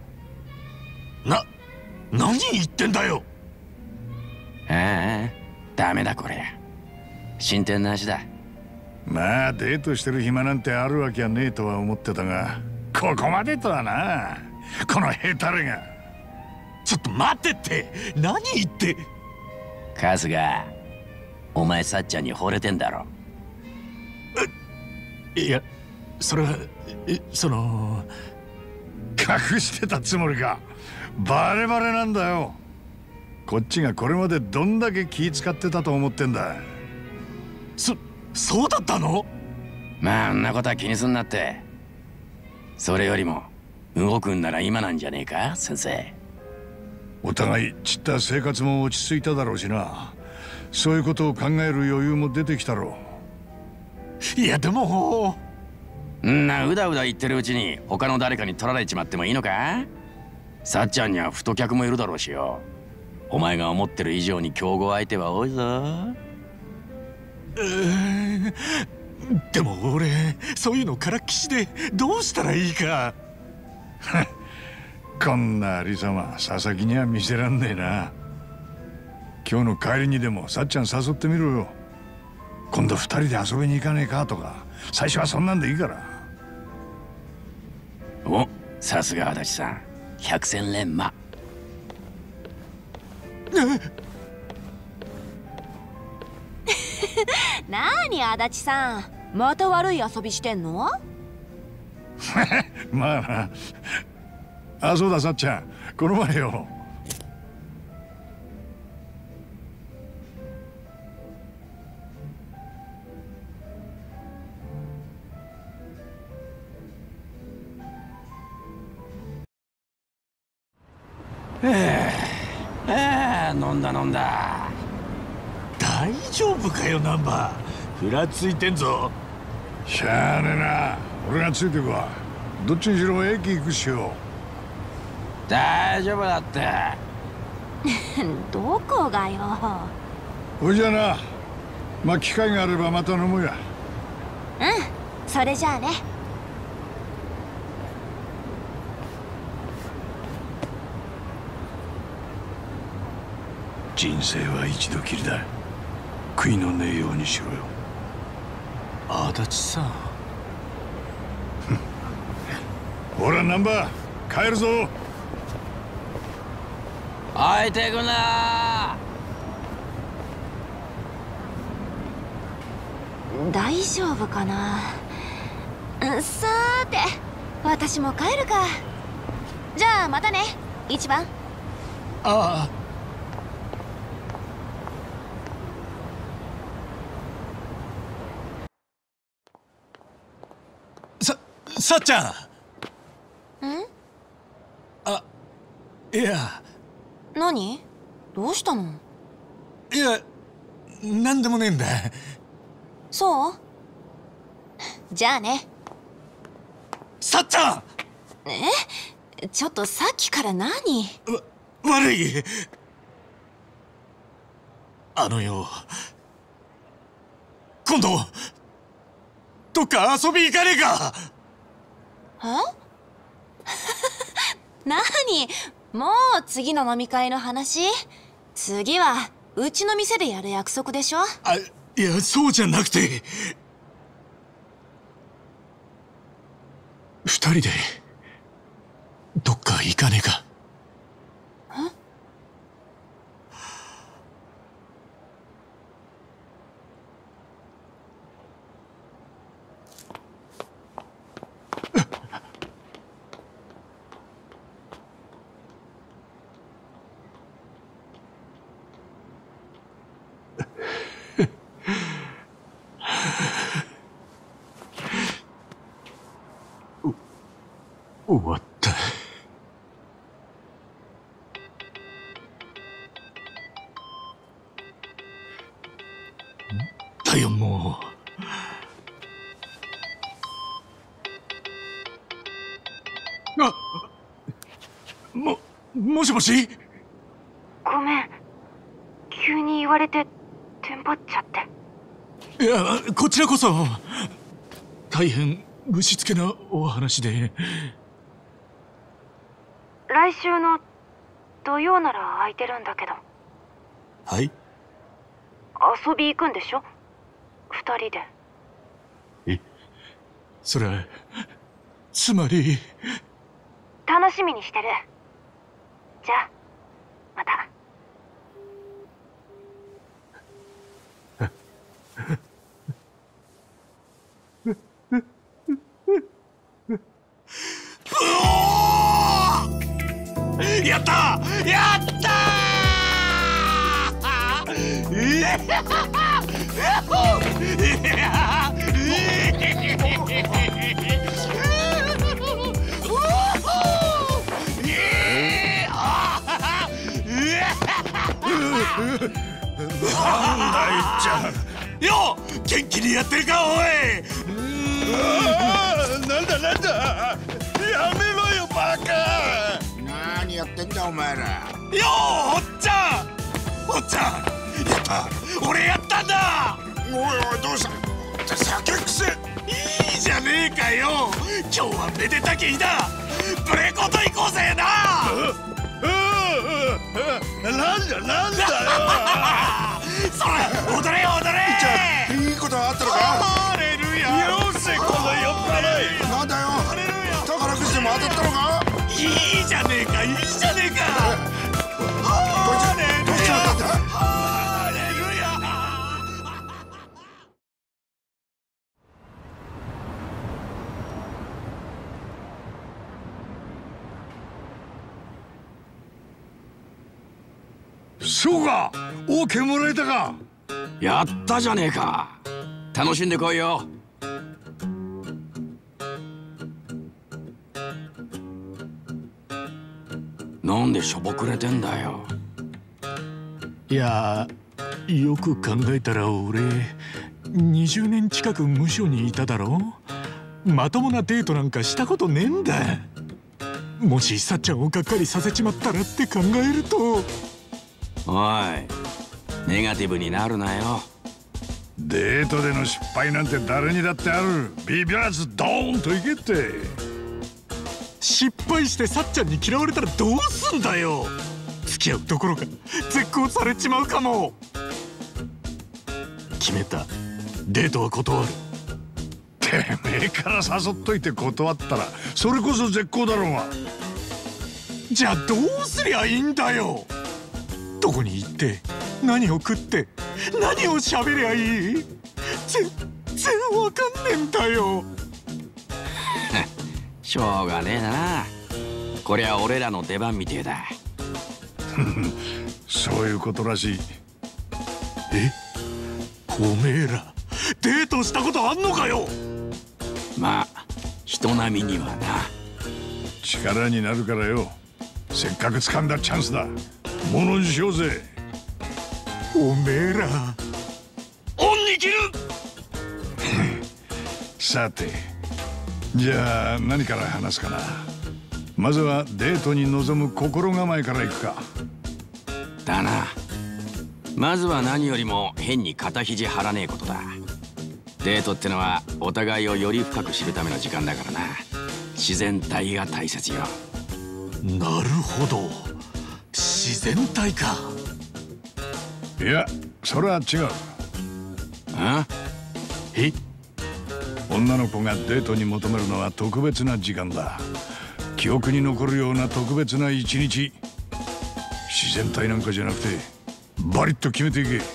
何言ってんだよ。 ああ、ダメだこれ。進展なしだ。 まあデートしてる暇なんてあるわけはねえとは思ってたが、ここまでとはな。このヘタレが。 ちょっと待ってって。何言って。 春日、お前さっちゃんに惚れてんだろ。 いや、それはその隠してたつもりか。バレバレなんだよ。こっちがこれまでどんだけ気使ってたと思ってんだ。 そうだったの？ まああんなことは気にすんなって。それよりも動くんなら今なんじゃねえか先生。 お互い散った生活も落ち着いただろうしな。そういうことを考える余裕も出てきたろう。いやでもんなうだうだ言ってるうちに他の誰かに取られちまってもいいのか。さっちゃんには太客もいるだろうしよ。お前が思ってる以上に競合相手は多いぞ。 でも俺そういうのからっきしでどうしたらいいか。 こんなありさま佐々木には見せらんねえな。今日の帰りにでもさっちゃん誘ってみろよ。今度2人で遊びに行かねえかとか。最初はそんなんでいいから。 お、さすが足立さん、百戦錬磨。 なに足立さん、また悪い遊びしてんの？ まあな。あ、そうださっちゃん、この前よ。 飲んだ飲んだ。 大丈夫かよナンバー、ふらついてんぞ。 しゃあねえな、俺がついてくわ。どっちにしろ駅行くっしよ。 大丈夫だって。 どこがよ。 おいじゃあな、まあ機会があればまた飲もうや。 うん、それじゃあね。 人生は一度きりだ。悔いのねえようにしろよ。 足立さん。 ほらナンバー、帰るぞ。 置いてくな。 大丈夫かな。さーて、私も帰るか。じゃあまたね、一番。 ああ。さっちゃん。あ、いや。 何？どうしたの？ いや、なんでもねえんだ。 そう？じゃあね。 さっちゃん。 ちょっとさっきから何？ 悪い。あのよ、今度どっか遊び行かねえか。 何？もう次の飲み会の話？次はうちの店でやる約束でしょ？ いや、そうじゃなくて、2人でどっか行かねえか。終わった。だよもう。もしもし。 ごめん、急に言われてテンパっちゃって。 いや、こちらこそ大変ぶしつけなお話で。 来週の土曜なら空いてるんだけど。 はい。 遊び行くんでしょ、2人で。 それはつまり。 楽しみにしてる。じゃあまた。 やったやったーいっちゃんよ元気にやってるかおい。 なんだなんだ、やめろよバカ。 何やってんだお前ら。 よおっちゃん、おっちゃんやった、俺やったんだ。 おいおいどうした、酒くせ。 いいじゃねえかよ、今日はめでたき日だ。ブレコと行こうぜな。 なんだなんだよそれ踊れよ踊れ。 じゃあいいことあったのか。 ハレルヤ。 よせこの酔っ払い。 なんだよ、宝くじでも当たったのか。 いいじゃねえかいいじゃねえか。 こいつどっちだったんだ。 ハレルヤ。 そうか、OKもらえたか。 やったじゃねえか。楽しんでこいよ。なんでしょぼくれてんだよ。 いや、よく考えたら俺20年近く無所にいただろ。まともなデートなんかしたことねえんだ。もしさっちゃんをがっかりさせちまったらって考えると。 おい、ネガティブになるなよ。 デートでの失敗なんて誰にだってある。ビビらずドーンといけって。 失敗してさっちゃんに嫌われたらどうすんだよ。付き合うところか絶交されちまうかも。決めた、デートは断る。 てめえから誘っといて断ったらそれこそ絶交だろうが。 じゃあどうすりゃいいんだよ。どこに行って何を食って何を喋りゃいい。全然わかんねえんだよ。 しょうがねえな。こりゃ俺らの出番みてえだ。 そういうことらしい。 え、おめえらデートしたことあんのかよ。 まあ人並みにはな。 力になるからよ。せっかく掴んだチャンスだ。ものにしようぜ。 おめえら恩に切る。 さて、じゃあ何から話すかな。まずはデートに臨む心構えからいくか。 だな。まずは何よりも変に肩肘張らねえことだ。デートってのはお互いをより深く知るための時間だからな。自然体が大切よ。 なるほど、自然体か。 いや、それは違う。 あ？ え？ 女の子がデートに求めるのは特別な時間だ。記憶に残るような特別な一日。自然体なんかじゃなくてバリッと決めていけ。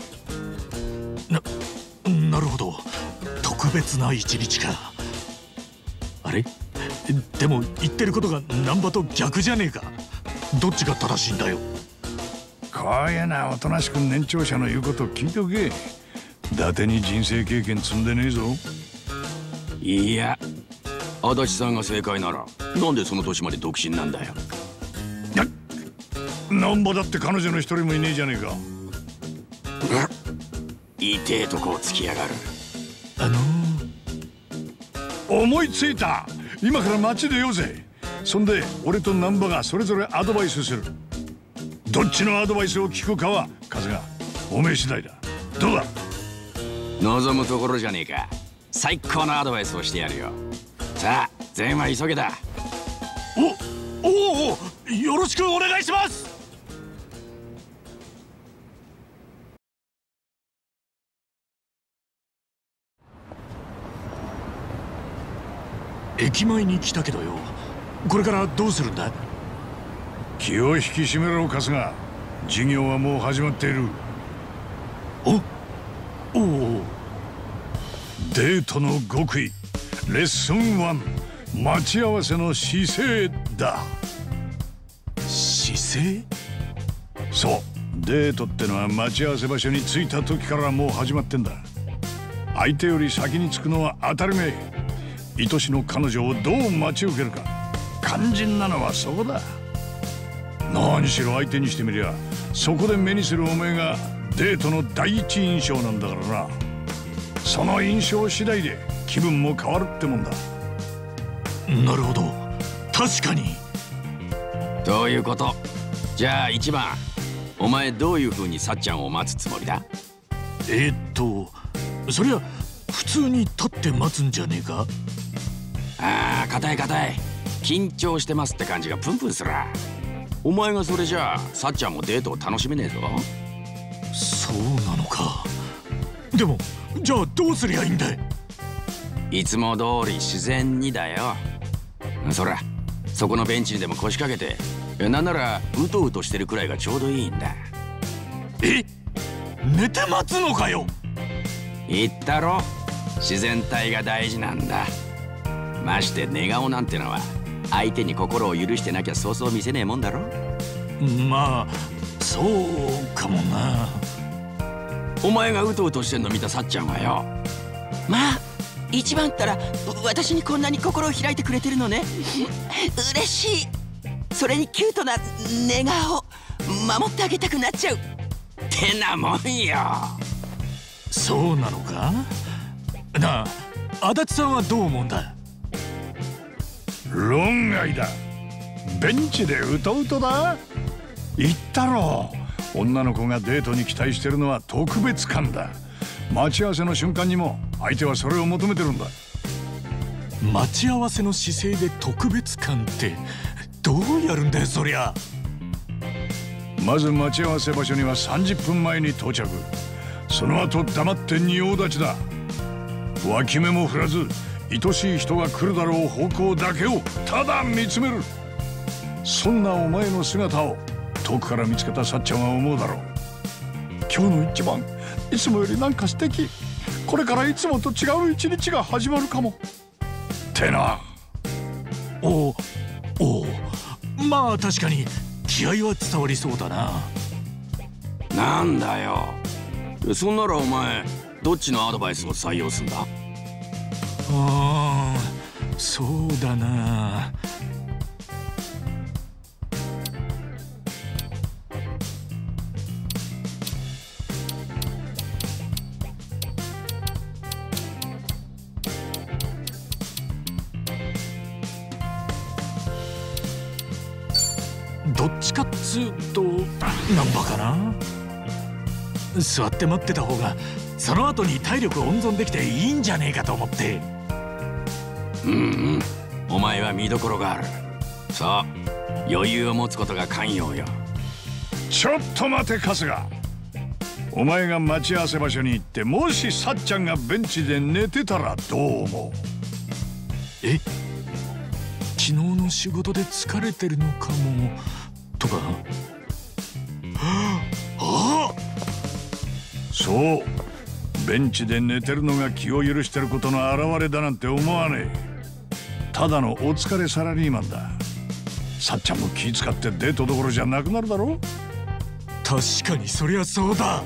なるほど、特別な一日か。あれでも言ってることが難波と逆じゃねえか。どっちが正しいんだよ。 こういうなおとなしく年長者の言うことを聞いておけ。伊達に人生経験積んでねえぞ。 いや、足立さんが正解ならなんでその年まで独身なんだよ。 なんぼだって彼女の一人もいねえじゃねえか。 痛えとこをつきやがる。 思いついた。今から街でようぜ。そんで俺と難波がそれぞれアドバイスする。どっちのアドバイスを聞くかは春日おめえ次第だ。どうだ。 望むところじゃねえか。最高のアドバイスをしてやるよ。さあ全員は急げだ。 おお、よろしくお願いします。駅前に来たけどよ、これからどうするんだ。 気を引き締めろ春日。授業はもう始まっている。 おお。 デートの極意レッスン1、待ち合わせの姿勢だ。 姿勢？ そう、デートってのは待ち合わせ場所に着いた時からもう始まってんだ。相手より先に着くのは当たり前。愛しの彼女をどう待ち受けるか。肝心なのはそこだ。 何しろ相手にしてみりゃそこで目にするお前がデートの第一印象なんだからな。その印象次第で気分も変わるってもんだ。 なるほど、確かに。 どういうこと？じゃあ1番、お前どういう風にさっちゃんを待つつもりだ？ そりゃ普通に立って待つんじゃねえか？ ああ、硬い硬い。緊張してますって感じがプンプンする。お前がそれじゃあさっちゃんもデートを楽しめねえぞ。 そうなのか。でもじゃあどうすりゃいいんだい？ いつも通り自然にだよ。そら、そこのベンチにでも腰掛けて、なんならうとうとしてるくらいがちょうどいいんだ。 寝て待つのかよ。 言ったろ、自然体が大事なんだ。まして寝顔なんてのは相手に心を許してなきゃそうそう見せねえもんだろ。 まあそうかもな。 お前がうとうとしてんの見たさっちゃんはよ、まあ一番ったら私にこんなに心を開いてくれてるのね嬉しい。それにキュートな寝顔守ってあげたくなっちゃうってなもんよ。 そうなのかなあ。足立さんはどう思うんだ？ 論外だ。ベンチでうとうとだ。言ったろ、女の子がデートに期待してるのは特別感だ。待ち合わせの瞬間にも相手はそれを求めてるんだ。 待ち合わせの姿勢で特別感ってどうやるんだよそりゃ。 まず待ち合わせ場所には30分前に到着。その後黙って仁王立ちだ。脇目も振らず愛しい人が来るだろう方向だけをただ見つめる。そんなお前の姿を遠くから見つけたさっちゃんは思うだろう。今日の一番いつもよりなんか素敵。これからいつもと違う一日が始まるかもってな。 おうまあ確かに気合は伝わりそうだな。 なんだよ、そんならお前どっちのアドバイスを採用すんだ？ そうだな。どっちかっつうとナンバかな。座って待ってた方がその後に体力温存できていいんじゃねえかと思って。 お前は見どころがある。そう、余裕を持つことが肝要よ。 ちょっと待て春日。お前が待ち合わせ場所に行ってもしさっちゃんがベンチで寝てたらどう思う？ 昨日の仕事で疲れてるのかもとか。 そう、ベンチで寝てるのが気を許してることの表れだなんて思わねえ。ただのお疲れサラリーマンだ。さっちゃんも気遣ってデートどころじゃなくなるだろ。 確かにそりゃそうだ。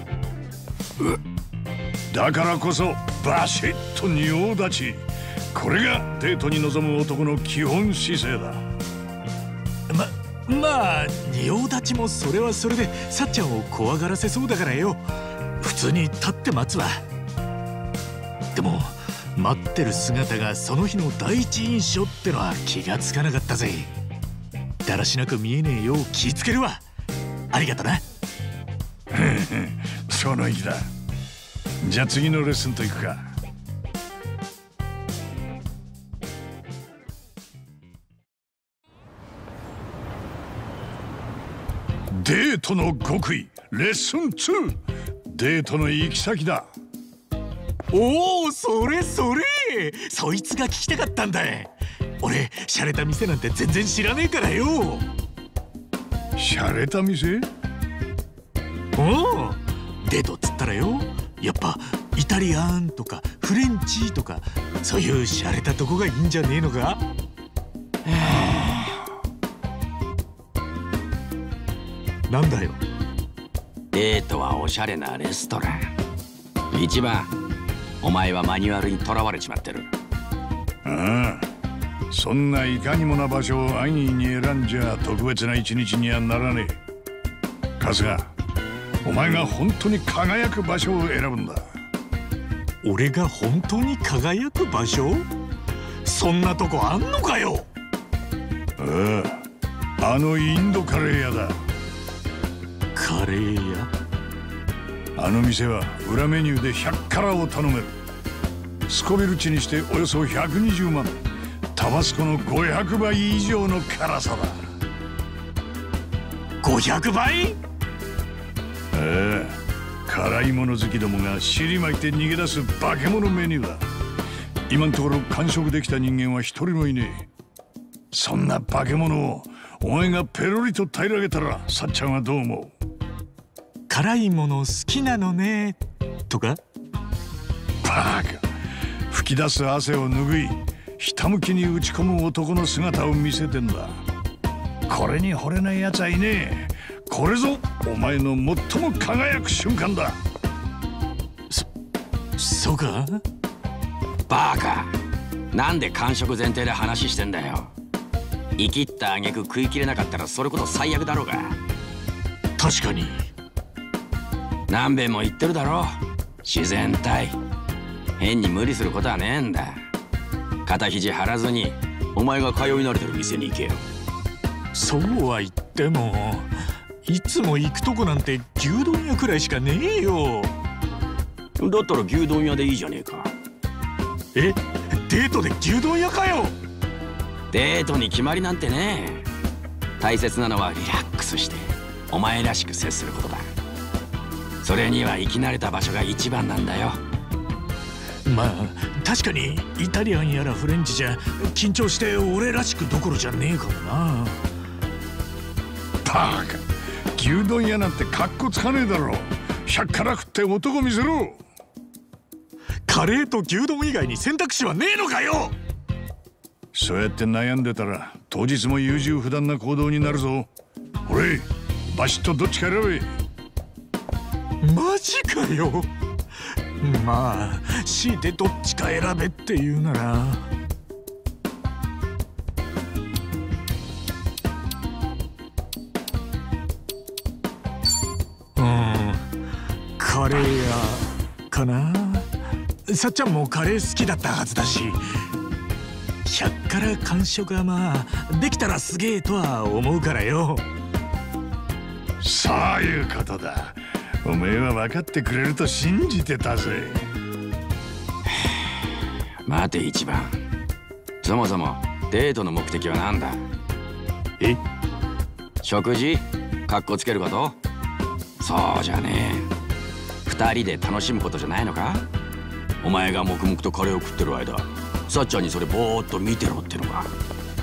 だからこそバシッと仁王立ち。これがデートに臨む男の基本姿勢だ。 まあ仁王立ちもそれはそれでさっちゃんを怖がらせそうだからよ。普通に立って待つわ。でも待ってる姿がその日の第一印象ってのは気がつかなかったぜ。だらしなく見えねえよう気ぃつけるわ。ありがとな。 その意気だ。じゃあ次のレッスンといくか。デートの極意レッスン2。デートの行き先だ。 おお、それそれ、そいつが聞きたかったんだ。俺洒落た店なんて全然知らねえからよ。 洒落た店？ おお、デートっつったらよ、やっぱイタリアンとかフレンチとかそういう洒落たとこがいいんじゃねえのか？なんだよ。 デートはおしゃれなレストラン。一番、お前はマニュアルにとらわれちまってる。 そんないかにもな場所を安易に選んじゃ特別な一日にはならねえ。春日、お前が本当に輝く場所を選ぶんだ。 俺が本当に輝く場所？そんなとこあんのかよ。 ああ、あのインドカレー屋だ。 カレー屋？ あの店は裏メニューで100辛を頼める。スコビル値にしておよそ120万。タバスコの500倍以上の辛さだ。 500倍？ 辛いもの好きどもが尻巻いて逃げ出す化け物メニューだ。今のところ完食できた人間は一人もいねえ。そんな化け物をお前がペロリと平らげたら、さっちゃんはどう思う？ 辛いもの好きなのねとか？ バカ、吹き出す汗を拭いひたむきに打ち込む男の姿を見せてんだ。これに惚れないやつはいねえ。これぞお前の最も輝く瞬間だ。 そうか？ バカ、なんで完食前提で話してんだよ。生きった挙句食い切れなかったらそれこそ最悪だろうが。 確かに。 何遍も言ってるだろ、自然体。変に無理することはねえんだ。肩肘張らずにお前が通い慣れてる店に行けよ。 そうは言ってもいつも行くとこなんて牛丼屋くらいしかねえよ。 だったら牛丼屋でいいじゃねえか。 デートで牛丼屋かよ。 デートに決まりなんてねえ。大切なのはリラックスしてお前らしく接することだ。それには生き慣れた場所が一番なんだよ。 まあ確かにイタリアンやらフレンチじゃ緊張して俺らしくどころじゃねえかもな。 バカ、牛丼屋なんてカッコつかねえだろ。100辛食って男見せろ。 カレーと牛丼以外に選択肢はねえのかよ。 そうやって悩んでたら当日も優柔不断な行動になるぞ。ほれ、バシッとどっちか選べ。 マジかよ。まあ強いてどっちか選べって言うなら。カレー屋かな。さっちゃんもカレー好きだったはずだし、100辛完食はまあできたらすげえとは思うからよ。 そういうことだ。お前は分かってくれると信じてたぜ。 待て一番、そもそもデートの目的は何だ？食事？かっこつけること？そうじゃねえ。2人で楽しむことじゃないのか？お前が黙々とカレーを食ってる間、さっちゃんにそれぼーっと見てろってのか？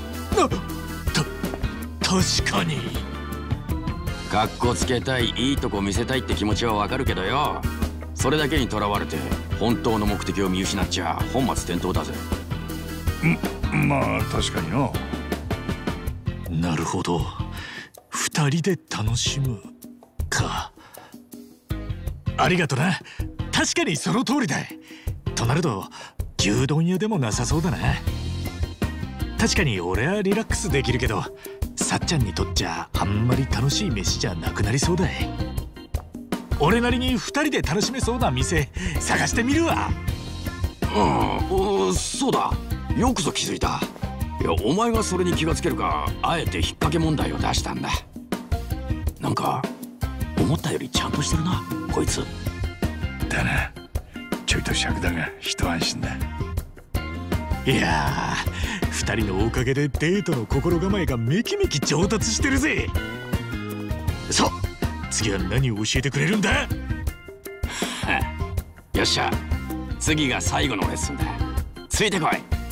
確かに。 かっこつけたい、いいとこ見せたいって気持ちはわかるけどよ、それだけにとらわれて本当の目的を見失っちゃ本末転倒だぜ。 まあ確かにな。 なるほど、2人で楽しむか。ありがとな。確かにその通りだ。となると牛丼屋でもなさそうだな。確かに俺はリラックスできるけど、さっちゃんにとっちゃあんまり楽しい飯じゃなくなりそうだ。俺なりに2人で楽しめそうな店探してみるわ。 そうだ、よくぞ気づいた。いや、お前がそれに気がつけるか、あえて引っ掛け問題を出したんだ。なんか思ったよりちゃんとしてるなこいつ。 だな、ちょいと尺だが一安心だ。 いやー、2人のおかげでデートの心構えがめきめき上達してるぜ。さあ次は何を教えてくれるんだ？ よっしゃ、次が最後のレッスンだ。ついてこ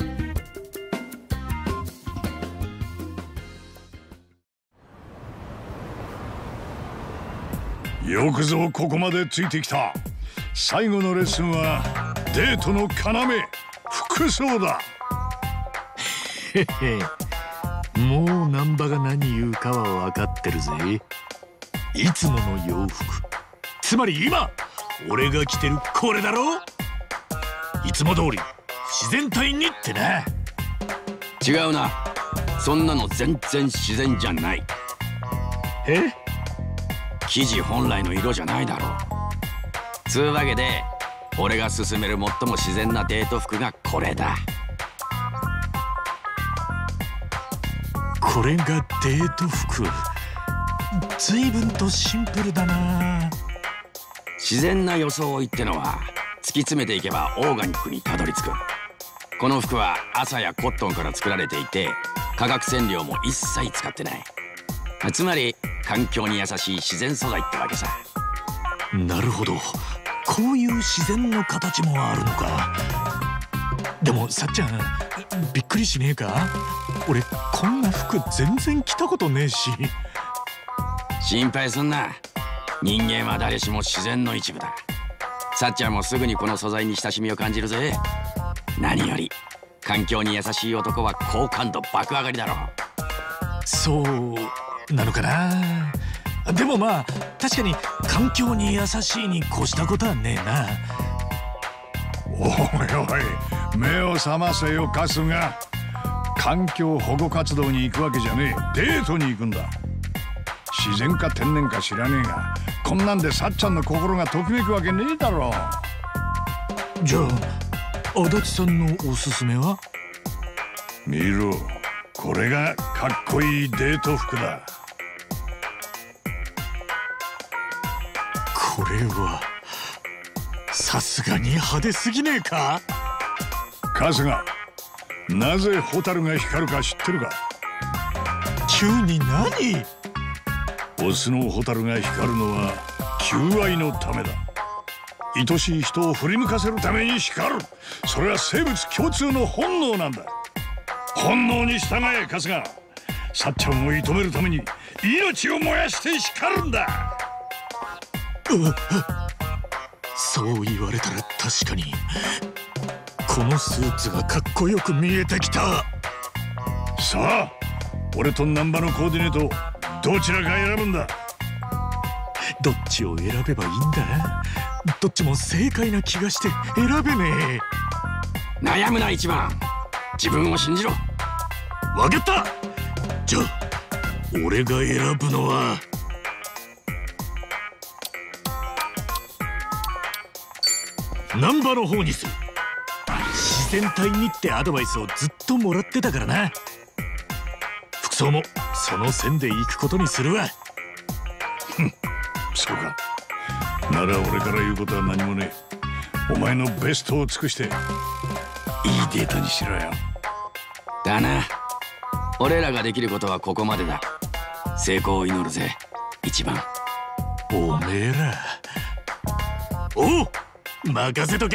い。よくぞここまでついてきた。最後のレッスンはデートの要、服装だ。 へへ、もう難波が何言うかは分かってるぜ。いつもの洋服、つまり今俺が着てるこれだろ。いつも通り自然体にってな。 違うな。そんなの全然自然じゃない。 え？ 生地本来の色じゃないだろう。つうわけで俺が勧める最も自然なデート服がこれだ。 これがデート服。随分とシンプルだな。 自然な装いってのは突き詰めていけばオーガニックにたどり着く。この服は麻やコットンから作られていて、化学染料も一切使ってない。つまり環境に優しい自然素材ってわけさ。 なるほど、こういう自然の形もあるのか。でもさっちゃん、びっくりしねえか？俺こんな服全然着たことねえし。 心配すんな。人間は誰しも自然の一部だ。さっちゃんもすぐにこの素材に親しみを感じるぜ。何より環境に優しい男は好感度爆上がりだろう。 そうなのかな。でもまあ確かに環境に優しいに越したことはねえな。 おいおい、目を覚ませよ春日。環境保護活動に行くわけじゃねえ。デートに行くんだ。自然か天然か知らねえが、こんなんでさっちゃんの心がときめくわけねえだろ。 じゃあ足立さんのおすすめは？ 見ろ、これがかっこいいデート服だ。 これはさすがに派手すぎねえか？ 春日、なぜホタルが光るか知ってるか？ 急に何？ オスのホタルが光るのは求愛のためだ。愛しい人を振り向かせるために光る。それは生物共通の本能なんだ。本能に従え春日。さっちゃんを射止めるために命を燃やして光るんだ。 そう言われたら確かにこのスーツがかっこよく見えてきた。 さあ、俺と難波のコーディネートどちらか選ぶんだ。 どっちを選べばいいんだ？どっちも正解な気がして選べねえ。悩むな一番。自分を信じろ。 わかった。じゃあ俺が選ぶのは難波の方にする。自然体にってアドバイスをずっともらってたからな。服装もその線で行くことにするわ。 そうか。なら俺から言うことは何もねえ。お前のベストを尽くしていいデートにしろよ。 だな。俺らができることはここまでだ。成功を祈るぜ一番。 おめえら、おう任せとけ。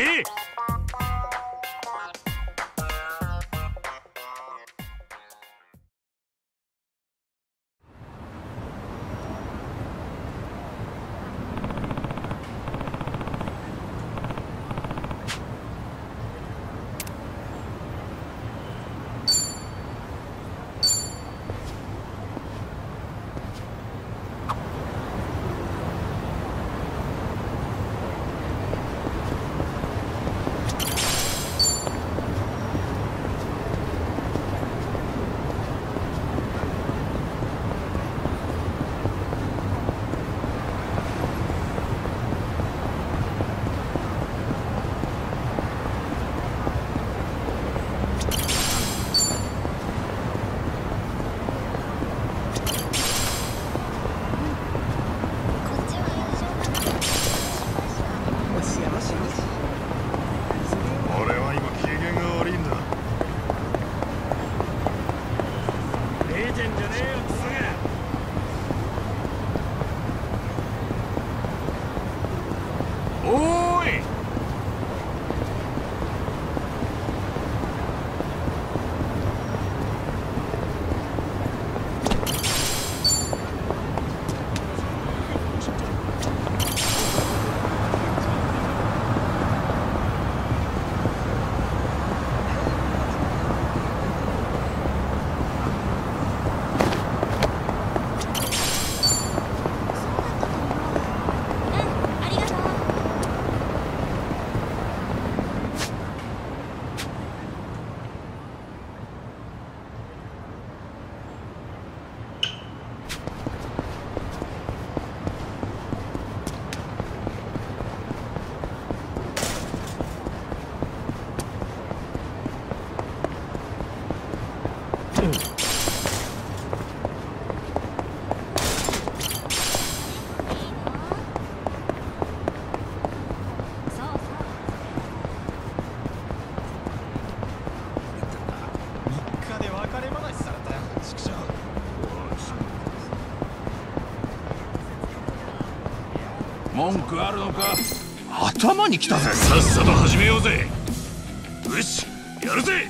文句あるのか？頭にきたぜ。 さっさと始めようぜ。よし、やるぜ。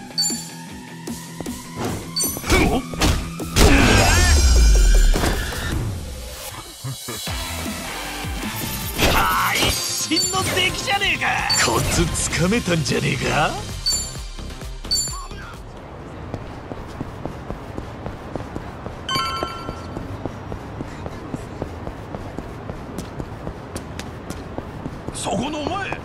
一瞬の出来じゃねえか。 コツつかめたんじゃねえか。 そこのお前。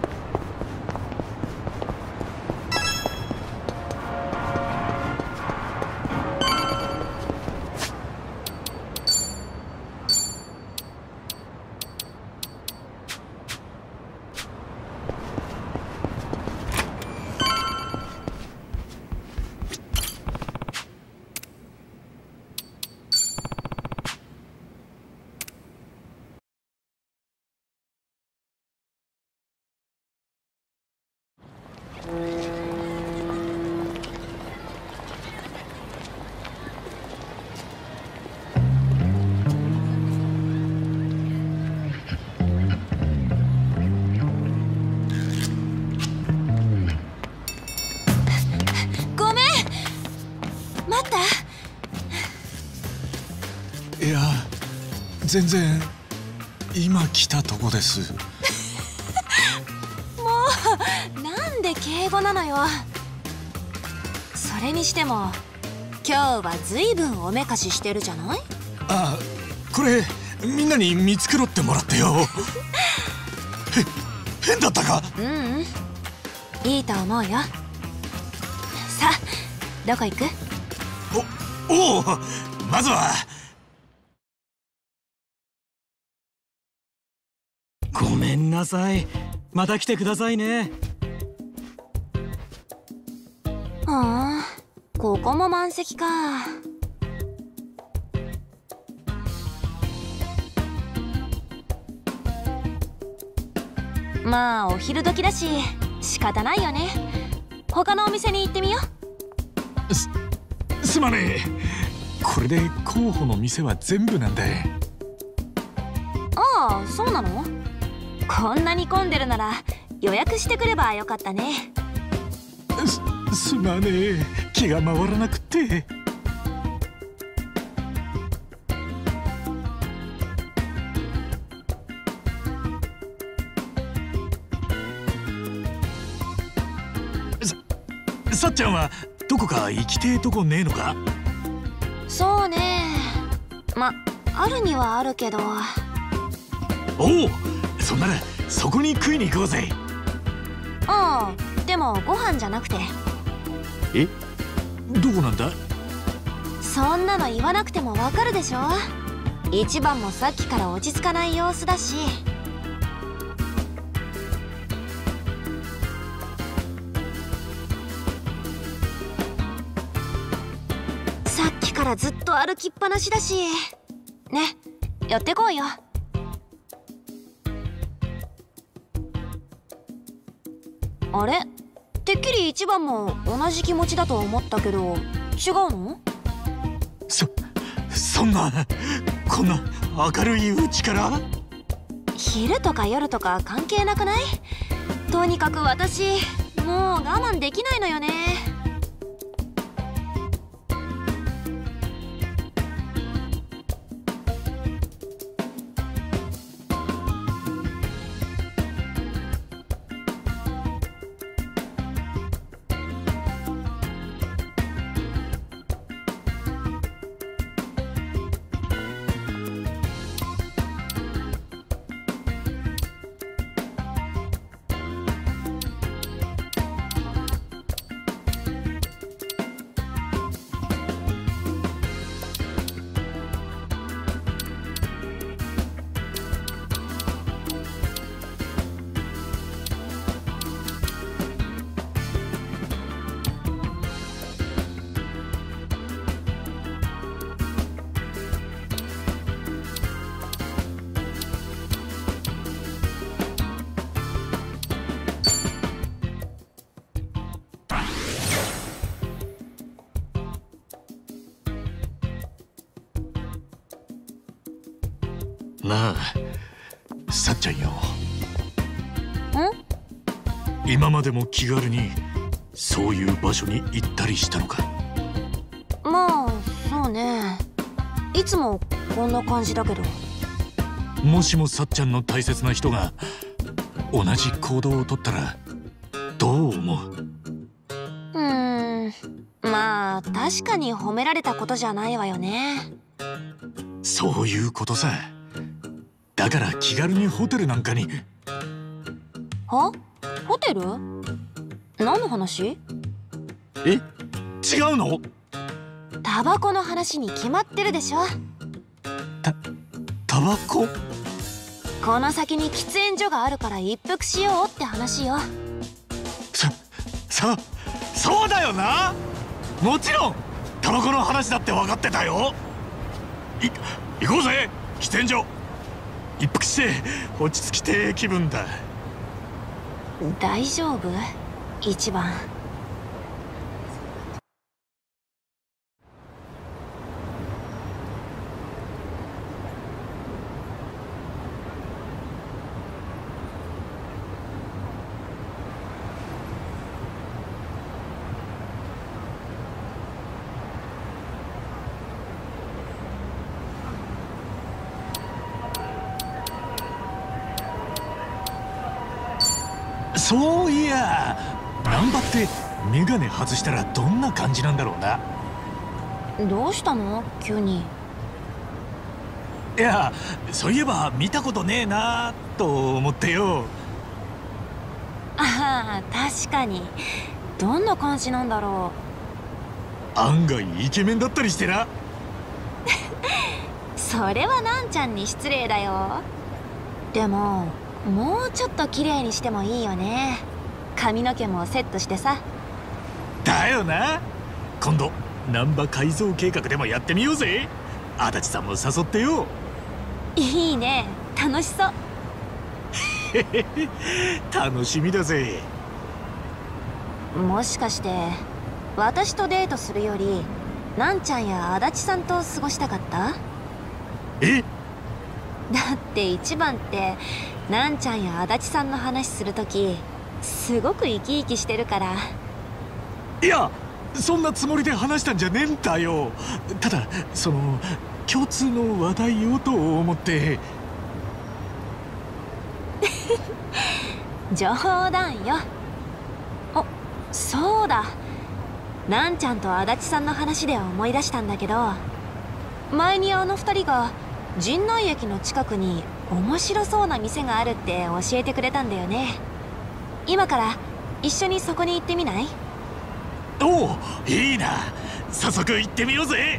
いや、全然今来たとこです。 もうなんで敬語なのよ。それにしても今日はずいぶんおめかししてるじゃない？ あ、これみんなに見繕ってもらってよ。変だったか？ ううん、いいと思うよ。さあ、どこ行く？ おお、まずはごめんなさい。また来てくださいね。 ああ、ここも満席か。まあお昼時だし仕方ないよね。他のお店に行ってみよう。すまねえ。これで候補の店は全部なんだ。 ああ、そうなの？こんなに混んでるなら予約してくればよかったね。 すまねえ、気が回らなくって。さっちゃんはどこか行きてえとこねえのか？ そうね、ま、あるにはあるけど。 おお、そんならそこに食いに行こうぜ。 ああ、でもご飯じゃなくて。 え、どこなんだ？ そんなの言わなくてもわかるでしょ。一番もさっきから落ち着かない様子だし。さっきからずっと歩きっぱなしだしね、寄ってこうよ。あれ、てっきり一番も同じ気持ちだと思ったけど違うの？ そんな、こんな明るいうちから？ 昼とか夜とか関係なくない？とにかく私もう我慢できないのよね。 なあ、 さっちゃんよ。今までも気軽にそういう場所に行ったりしたのか？ まあそうね、いつもこんな感じだけど。 もしもさっちゃんの大切な人が同じ行動をとったらどう思う？ まあ確かに褒められたことじゃないわよね。 そういうことさ。だから気軽にホテルなんかに。 は？ホテル？何の話？ え？違うの？ タバコの話に決まってるでしょ。 タバコ？ この先に喫煙所があるから一服しようって話よ。 そうだよな。もちろんタバコの話だって分かってたよ。行こうぜ喫煙所。一服して落ち着きて気分だ。 大丈夫？一番。 そういや、難波ってメガネ外したらどんな感じなんだろうな。 どうしたの急に？ いや、そういえば見たことねえなと思ってよ。 ああ、確かに。どんな感じなんだろう。案外イケメンだったりしてな。 それはなんちゃんに失礼だよ。でももうちょっと綺麗にしてもいいよね。髪の毛もセットしてさ。 だよな。今度難波改造計画でもやってみようぜ。足立さんも誘ってよ。 いいね、楽しそう。 楽しみだぜ。 もしかして私とデートするよりなんちゃんや足立さんと過ごしたかった？ え？ だって一番ってなんちゃんや足立さんの話するときすごく生き生きしてるから。 いや、そんなつもりで話したんじゃねえんだよ。ただ共通の話題をと思って。 冗談よ。あ、そうだ、なんちゃんと足立さんの話で思い出したんだけど、前にあの二人が神内駅の近くに面白そうな店があるって教えてくれたんだよね。今から一緒にそこに行ってみない？ おお、いいな。早速行ってみようぜ。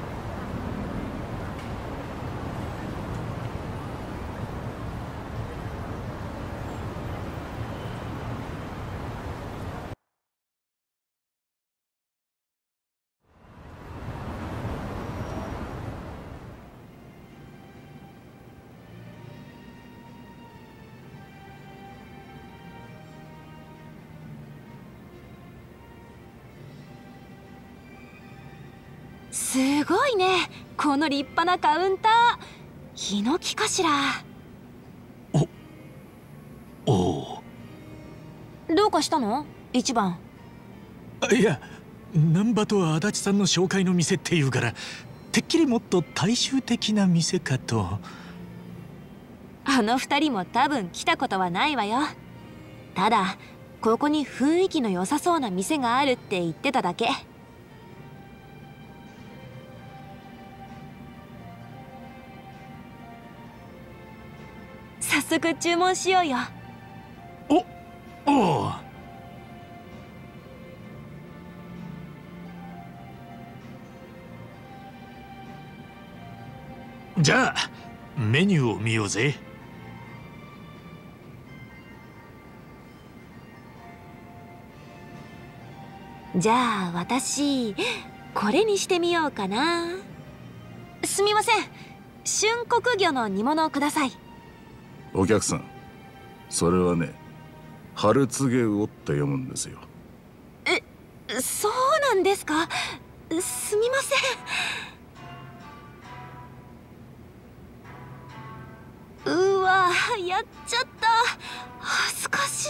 すごいね、この立派なカウンター。ヒノキかしら？ おお。 どうかしたの？一番。 いや、難波と足立さんの紹介の店っていうから、てっきりもっと大衆的な店かと。 あの二人も多分来たことはないわよ。ただここに雰囲気の良さそうな店があるって言ってただけ。早速注文しようよ。 おお。じゃあメニューを見ようぜ。 じゃあ私これにしてみようかな。すみません、春国魚の煮物をください。 お客さん、それはね、春告魚って読むんですよ。 そうなんですか？すみません。うわ、 やっちゃった。恥ずかしい。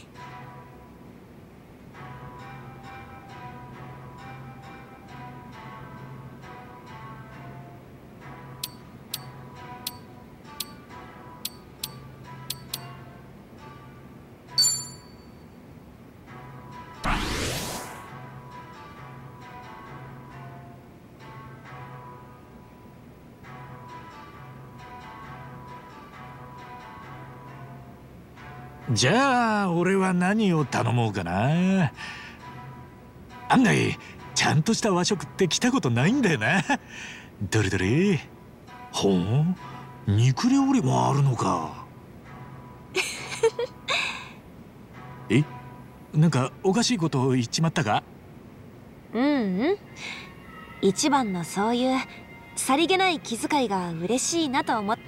じゃあ俺は何を頼もうかな。案外ちゃんとした和食って来たことないんだよな。どれどれ。ほん、肉料理もあるのか。え、なんかおかしいことを言っちまったか？ 一番のそういうさりげない気遣いが嬉しいなと思って。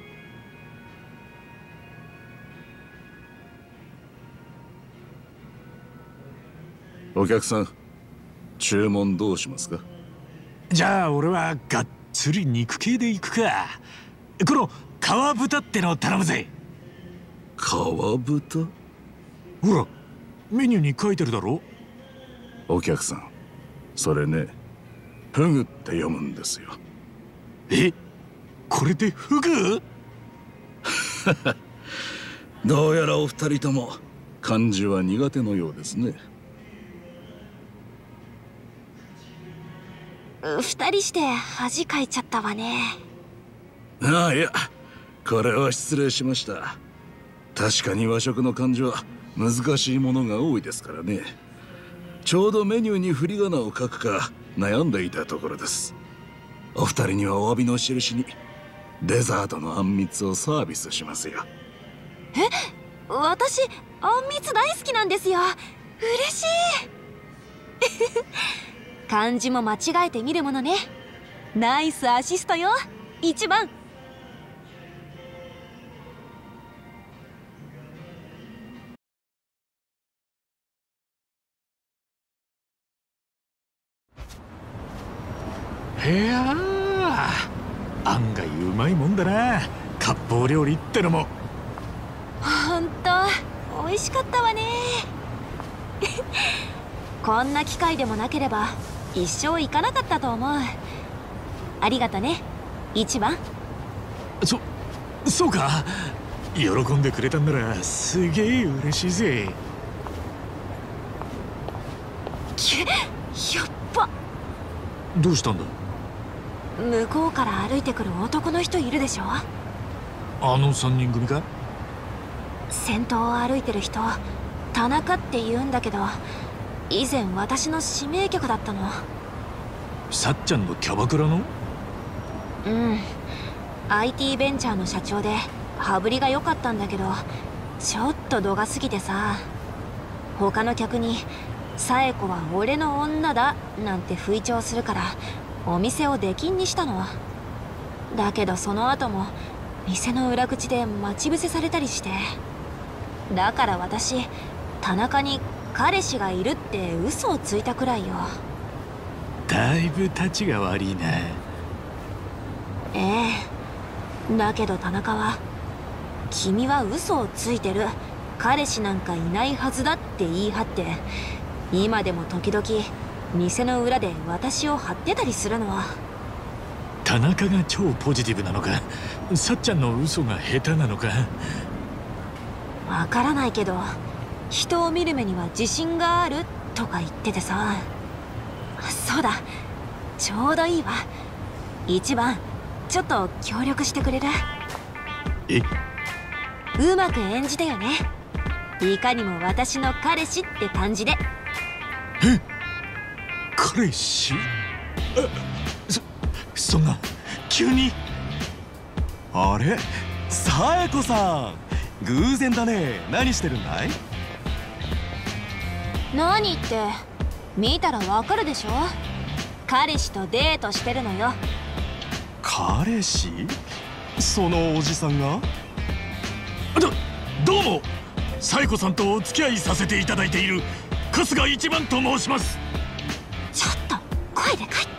お客さん、注文どうしますか？ じゃあ俺はがっつり肉系でいくか。この皮豚ってのを頼むぜ。 皮豚？ ほらメニューに書いてるだろ。 お客さん、それね、フグって読むんですよ。 え、これでフグ？ どうやらお二人とも漢字は苦手のようですね。 二人して恥かいちゃったわね。 ああ、いや、これは失礼しました。確かに和食の漢字は難しいものが多いですからね。ちょうどメニューに振り仮名を書くか悩んでいたところです。お二人にはお詫びの印にデザートのあんみつをサービスしますよ。 え、私あんみつ大好きなんですよ。嬉しい。漢字も間違えてみるものね。ナイスアシストよ、一番。 へやー、案外うまいもんだな、割烹料理ってのも。 ほんと美味しかったわね。こんな機会でもなければ一生行かなかったと思う。ありがとね、一番。 そうか。喜んでくれたんならすげえ嬉しいぜ。 やっば。 どうしたんだ？ 向こうから歩いてくる男の人いるでしょ。 あの3人組か？ 先頭を歩いてる人、田中って言うんだけど、以前私の指名客だったの。 さっちゃんのキャバクラの？ IT ベンチャーの社長で羽振りが良かったんだけど、ちょっと度が過ぎてさ、他の客に「紗栄子は俺の女だ」なんて吹聴するからお店を出禁にしたの。だけどその後も店の裏口で待ち伏せされたりして、だから私田中に彼氏がいるって嘘をついたくらいよ。 だいぶたちが悪いな。 ええ、だけど田中は「君は嘘をついてる、彼氏なんかいないはずだ」って言い張って、今でも時々店の裏で私を張ってたりするの。 田中が超ポジティブなのか、さっちゃんの嘘が下手なのか。 わからないけど、人を見る目には自信があるとか言っててさ。そうだ、ちょうどいいわ。一番ちょっと協力してくれる？ え？ うまく演じてよね。いかにも私の彼氏って感じで。 え？彼氏？そんな急に？ あれ、紗栄子さん、偶然だね。何してるんだい？ 何って見たらわかるでしょ。彼氏とデートしてるのよ。 彼氏？そのおじさんが？ どうも、紗栄子さんとお付き合いさせていただいている春日一番と申します。 ちょっと声でかいって。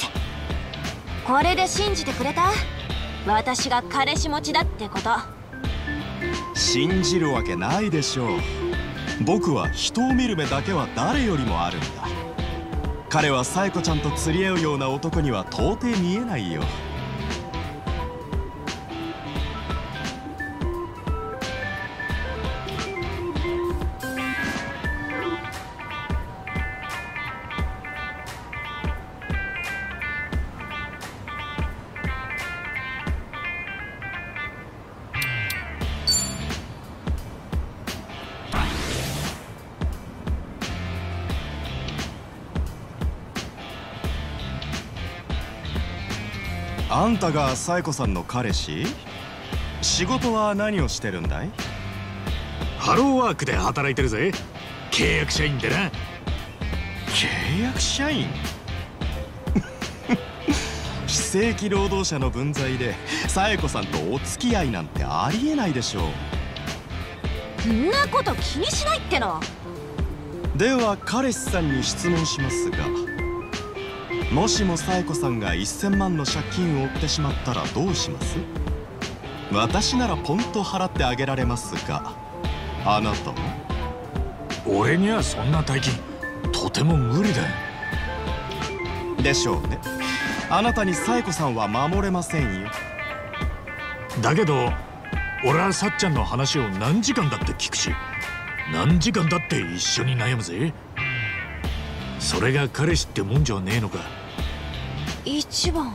これで信じてくれた？私が彼氏持ちだってこと。 信じるわけないでしょう。僕は人を見る目だけは誰よりもあるんだ。彼はサエコちゃんと釣り合うような男には到底見えないよ。あんたがサエコさんの彼氏？仕事は何をしてるんだい？ ハローワークで働いてるぜ。契約社員でな。 契約社員？非正規労働者の分際でサエコさんとお付き合いなんてありえないでしょう。 んなこと気にしないっての。 では彼氏さんに質問しますが、もしもサエコさんが1000万の借金を負ってしまったらどうします？私ならポンと払ってあげられますが、あなたは？ 俺にはそんな大金とても無理だ。 でしょうね。あなたにサエコさんは守れませんよ。 だけど俺はさっちゃんの話を何時間だって聞くし、何時間だって一緒に悩むぜ。それが彼氏ってもんじゃねえのか。 一番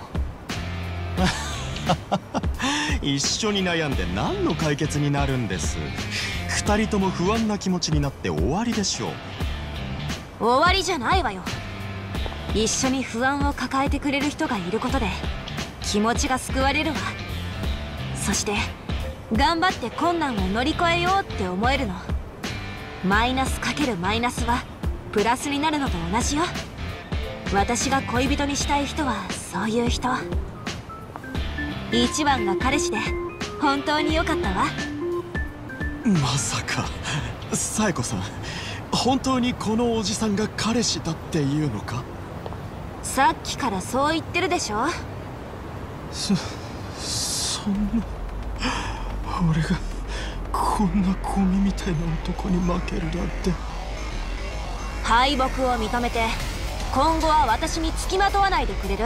一緒に悩んで何の解決になるんです。二人とも不安な気持ちになって終わりでしょう。 終わりじゃないわよ。一緒に不安を抱えてくれる人がいることで気持ちが救われるわ。そして頑張って困難を乗り越えようって思えるの。マイナスかけるマイナスはプラスになるのと同じよ。私が恋人にしたい人はそういう人。一番が彼氏で本当に良かったわ。 まさかサエコさん、本当にこのおじさんが彼氏だっていうのか？ さっきからそう言ってるでしょ。 そんな、俺がこんなゴミみたいな男に負けるなんて。 敗北を認めて今後は私に付きまとわないでくれる？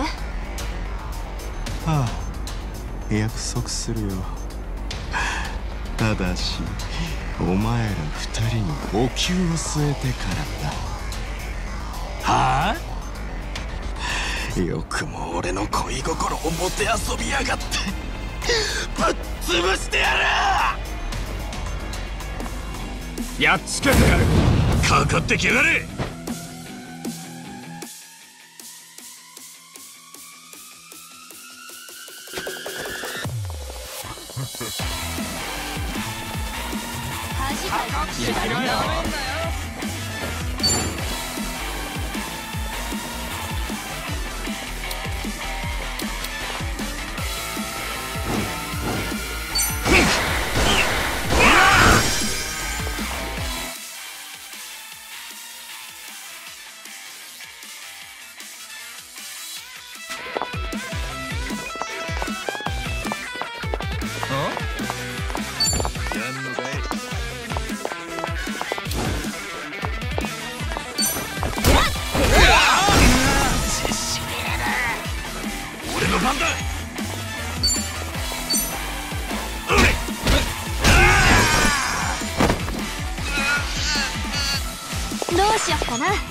ああ、約束するよ。ただしお前ら二人にお灸を据えてからだ。はあ？よくも俺の恋心をもてあそびやがって。ぶっ潰してやる！ やっつけてやる。かかってきやがれ！ どうしよっかな。 よ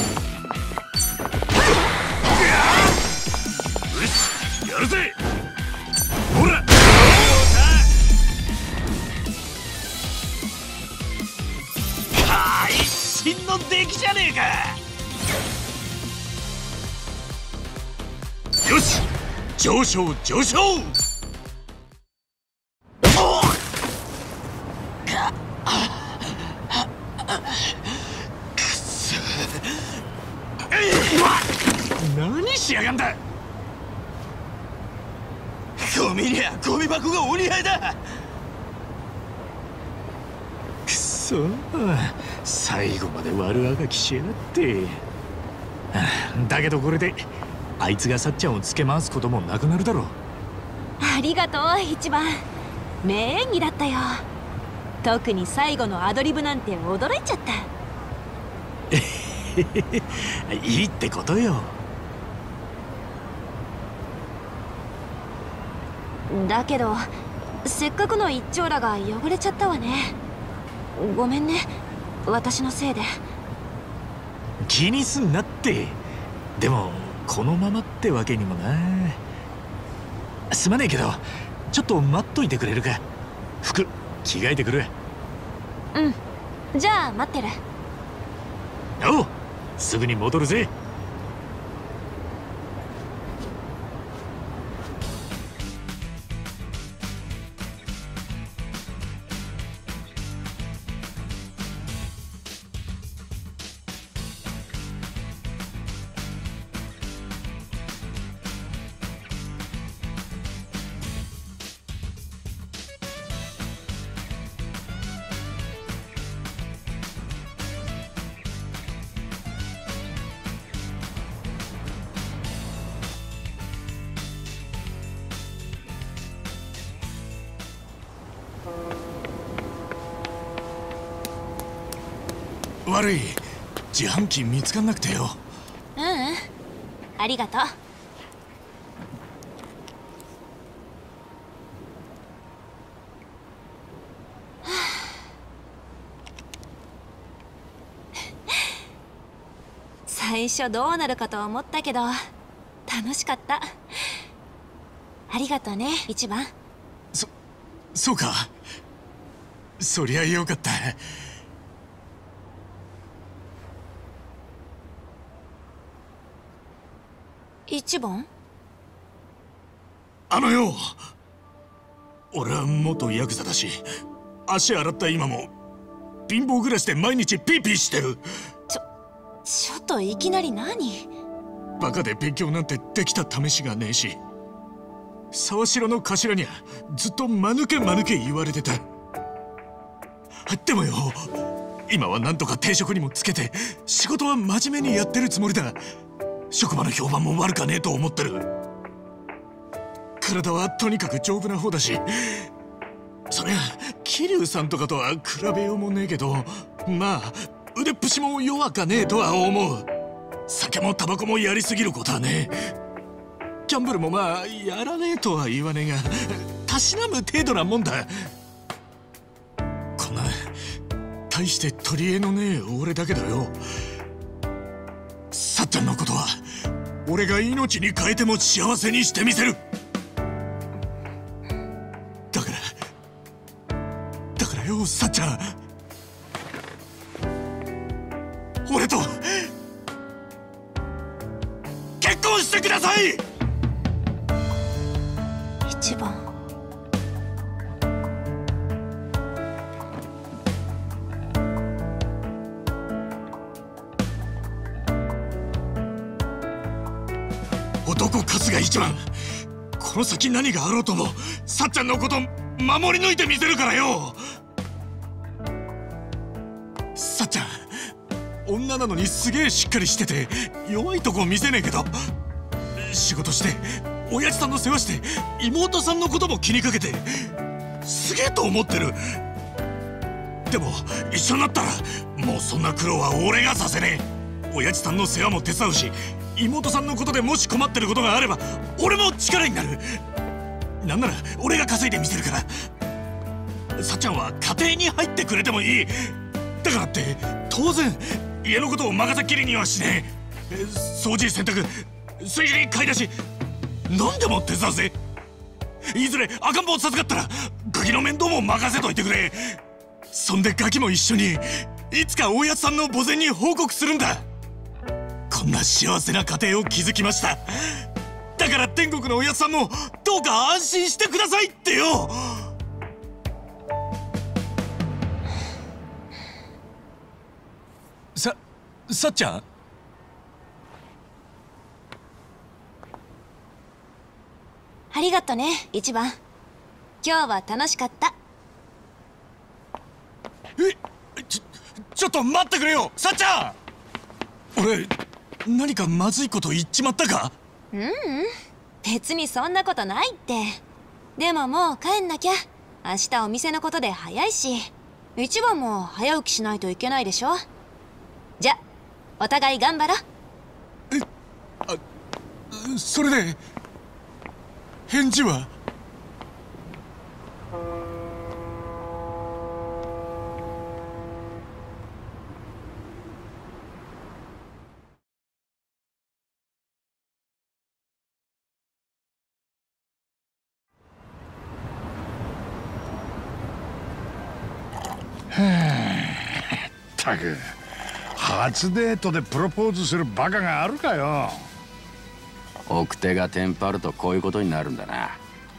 し、やるぜ。ほら。会心の出来じゃねえか。よし、上昇上昇。何しやがんだ。 ゴミにゃゴミ箱がお似合いだ。 くそ、最後まで悪あがきしやがって。だけどこれであいつがさっちゃんをつけ回すこともなくなるだろう。 ありがとう一番。名演技だったよ。 特に最後のアドリブなんて驚いちゃった。 いいってことよ。 だけどせっかくの一丁羅が汚れちゃったわね。ごめんね、私のせいで。 気にすんなって。でもこのままってわけにもな。すまねえけどちょっと待っといてくれるか。服着替えてくる。 うん、じゃあ待ってる。 おう、すぐに戻るぜ。悪い、自販機見つかんなくてよ。 ううん、ありがとう。最初どうなるかと思ったけど楽しかった。ありがとうね、一番。 そうか。そりゃよかった。 一番？ よ、俺は元ヤクザだし、足洗った今も貧乏暮らしで毎日ピーピーしてる。 ちょっといきなり何？ バカで勉強なんてできた試しがねえし、沢城の頭にはずっと間抜け間抜け言われてた。でもよ、今はなんとか定職にもつけて仕事は真面目にやってるつもりだ。職場の評判も悪かねえと思ってる。体はとにかく丈夫な方だし、そりゃ桐生さんとかとは比べようもねえけど、まあ腕っぷしも弱かねえとは思う。酒もタバコもやりすぎることはねえ。ギャンブルもまあやらねえとは言わねえが、たしなむ程度なもんだ。こんな大して取り柄のねえ俺だけどよ、さっちゃんのことは俺が命に変えても幸せにしてみせる。だからよ、さっちゃん、俺と結婚してください。 一番。 男春日一番、この先何があろうともさっちゃんのこと守り抜いてみせるからよ。さっちゃん、女なのにすげえしっかりしてて弱いとこ見せねえけど、仕事して親父さんの世話して妹さんのことも気にかけてすげえと思ってる。でも一緒になったらもうそんな苦労は俺がさせねえ。親父さんの世話も手伝うし、妹さんのことでもし困ってることがあれば俺も力になる。なんなら俺が稼いでみせるから。さっちゃんは家庭に入ってくれてもいい。だからって当然家のことを任せっきりにはしねえ。掃除洗濯水理買い出し何でも手伝うぜ。いずれ赤ん坊授かったらガキの面倒も任せといてくれ。そんでガキも一緒にいつか親父さんの墓前に報告するんだ。こんな幸せな家庭を築きました。だから天国の親父さんもどうか安心してくださいってよ。さっちゃん、 ありがとね、一番。今日は楽しかった。 ちょっと待ってくれよ、さっちゃん。俺何かまずいこと言っちまったか？ 別にそんなことないって。でももう帰んなきゃ。明日お店のことで早いし。 一番も早起きしないといけないでしょ。じゃお互い頑張ろう。 それで返事は？ ったく初デートでプロポーズするバカがあるかよ。 奥手がテンパるとこういうことになるんだな。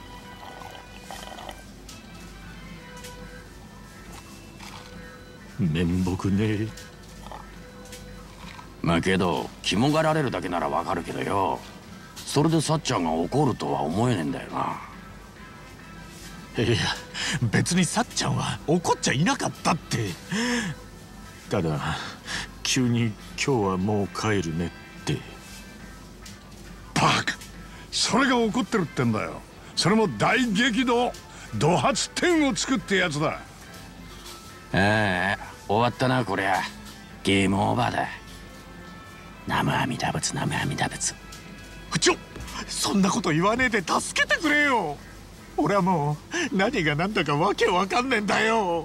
面目ねえ。 まあけど肝がられるだけならわかるけどよ、それでさっちゃんが怒るとは思えねえんだよな。 いや別にさっちゃんは怒っちゃいなかったって。ただ急に「今日はもう帰るね」って。 バカ、それが怒ってるってんだよ。それも大激怒怒発天を作ってやつだ。 ああ終わったなこりゃ。ゲームオーバーだ。南無阿弥陀仏南無阿弥陀仏。 そんなこと言わねえで助けてくれよ。俺はもう何が何だかわけわかんねえんだよ。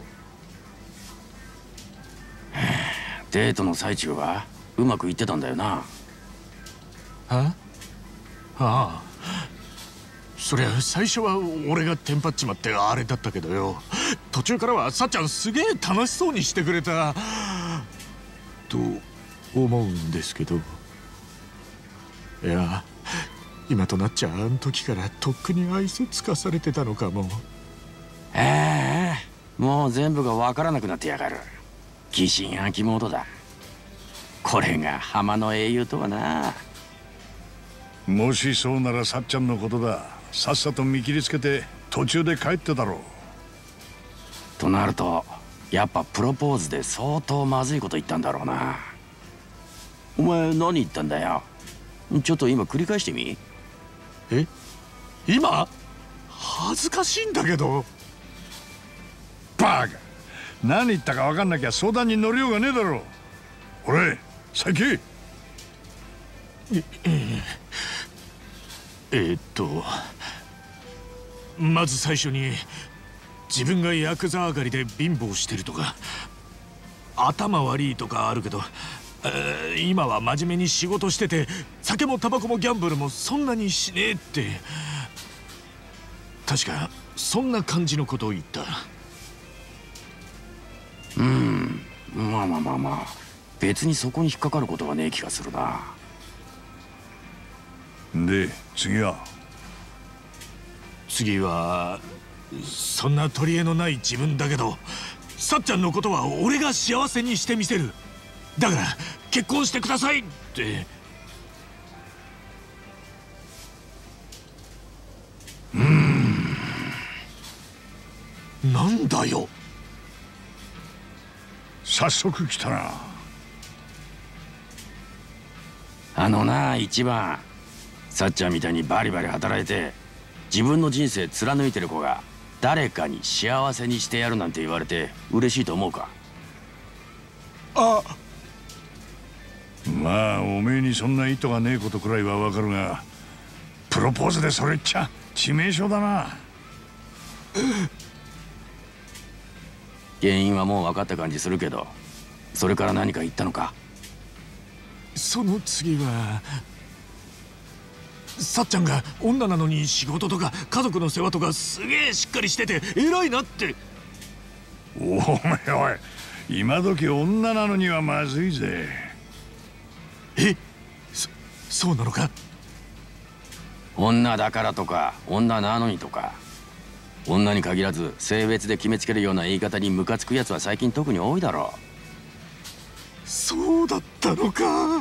デートの最中はうまくいってたんだよな。 ああ、そりゃ最初は俺がテンパっちまってあれだったけどよ、途中からはさっちゃんすげえ楽しそうにしてくれたと思うんですけど。いや今となっちゃあん時からとっくに愛想つかされてたのかも。 もう全部が分からなくなってやがる。疑心暗鬼モードだ。これが浜の英雄とはな。 もしそうならさっちゃんのことだ。さっさと見切りつけて途中で帰ってだろう。 となるとやっぱプロポーズで相当まずいこと言ったんだろうな。お前何言ったんだよ。ちょっと今繰り返してみ。 今？恥ずかしいんだけど。 バカ、何言ったか分かんなきゃ相談に乗りようがねえだろう。俺先。 まず最初に自分がヤクザ上がりで貧乏してるとか頭悪いとかあるけど、今は真面目に仕事してて酒もタバコもギャンブルもそんなにしねえって、確かそんな感じのことを言った。 まあまあまあまあ別にそこに引っかかることはねえ気がするな。 で次はそんな取り柄のない自分だけどさっちゃんのことは俺が幸せにしてみせる。だから結婚してくださいって。なんだよ。 早速来たな。 一番さっちゃんみたいにバリバリ働いて自分の人生貫いてる子が誰かに幸せにしてやるなんて言われて嬉しいと思うか？ まあおめえにそんな意図がねえことくらいはわかるが、プロポーズでそれ言っちゃ致命傷だな。 原因はもう分かった感じするけど、それから何か言ったのか？ その次はさっちゃんが女なのに仕事とか家族の世話とかすげえしっかりしてて偉いなって。 おめえおい、今時女なのにはまずいぜ。 そうなのか？ 女だからとか女なのにとか、女に限らず性別で決めつけるような言い方にムカつくやつは最近特に多いだろう。 そうだったのか。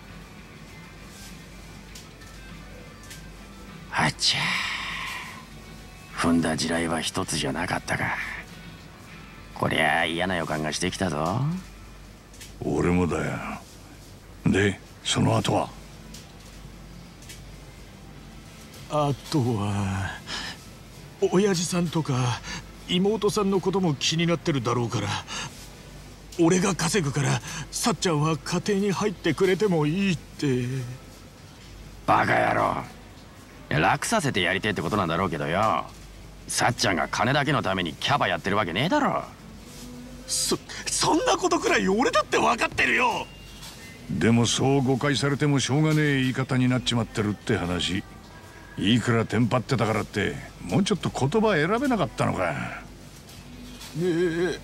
あちゃ踏んだ地雷は一つじゃなかったか。こりゃ嫌な予感がしてきたぞ。 俺もだよ。でその後は？ あとは親父さんとか妹さんのことも気になってるだろうから、俺が稼ぐからさっちゃんは家庭に入ってくれてもいいって。 バカ野郎、楽させてやりてえってことなんだろうけどよ、さっちゃんが金だけのためにキャバやってるわけねえだろ。 そんなことくらい俺だって分かってるよ。 でもそう誤解されてもしょうがねえ言い方になっちまってるって話。いくらテンパってたからってもうちょっと言葉選べなかったのか。 ねえ、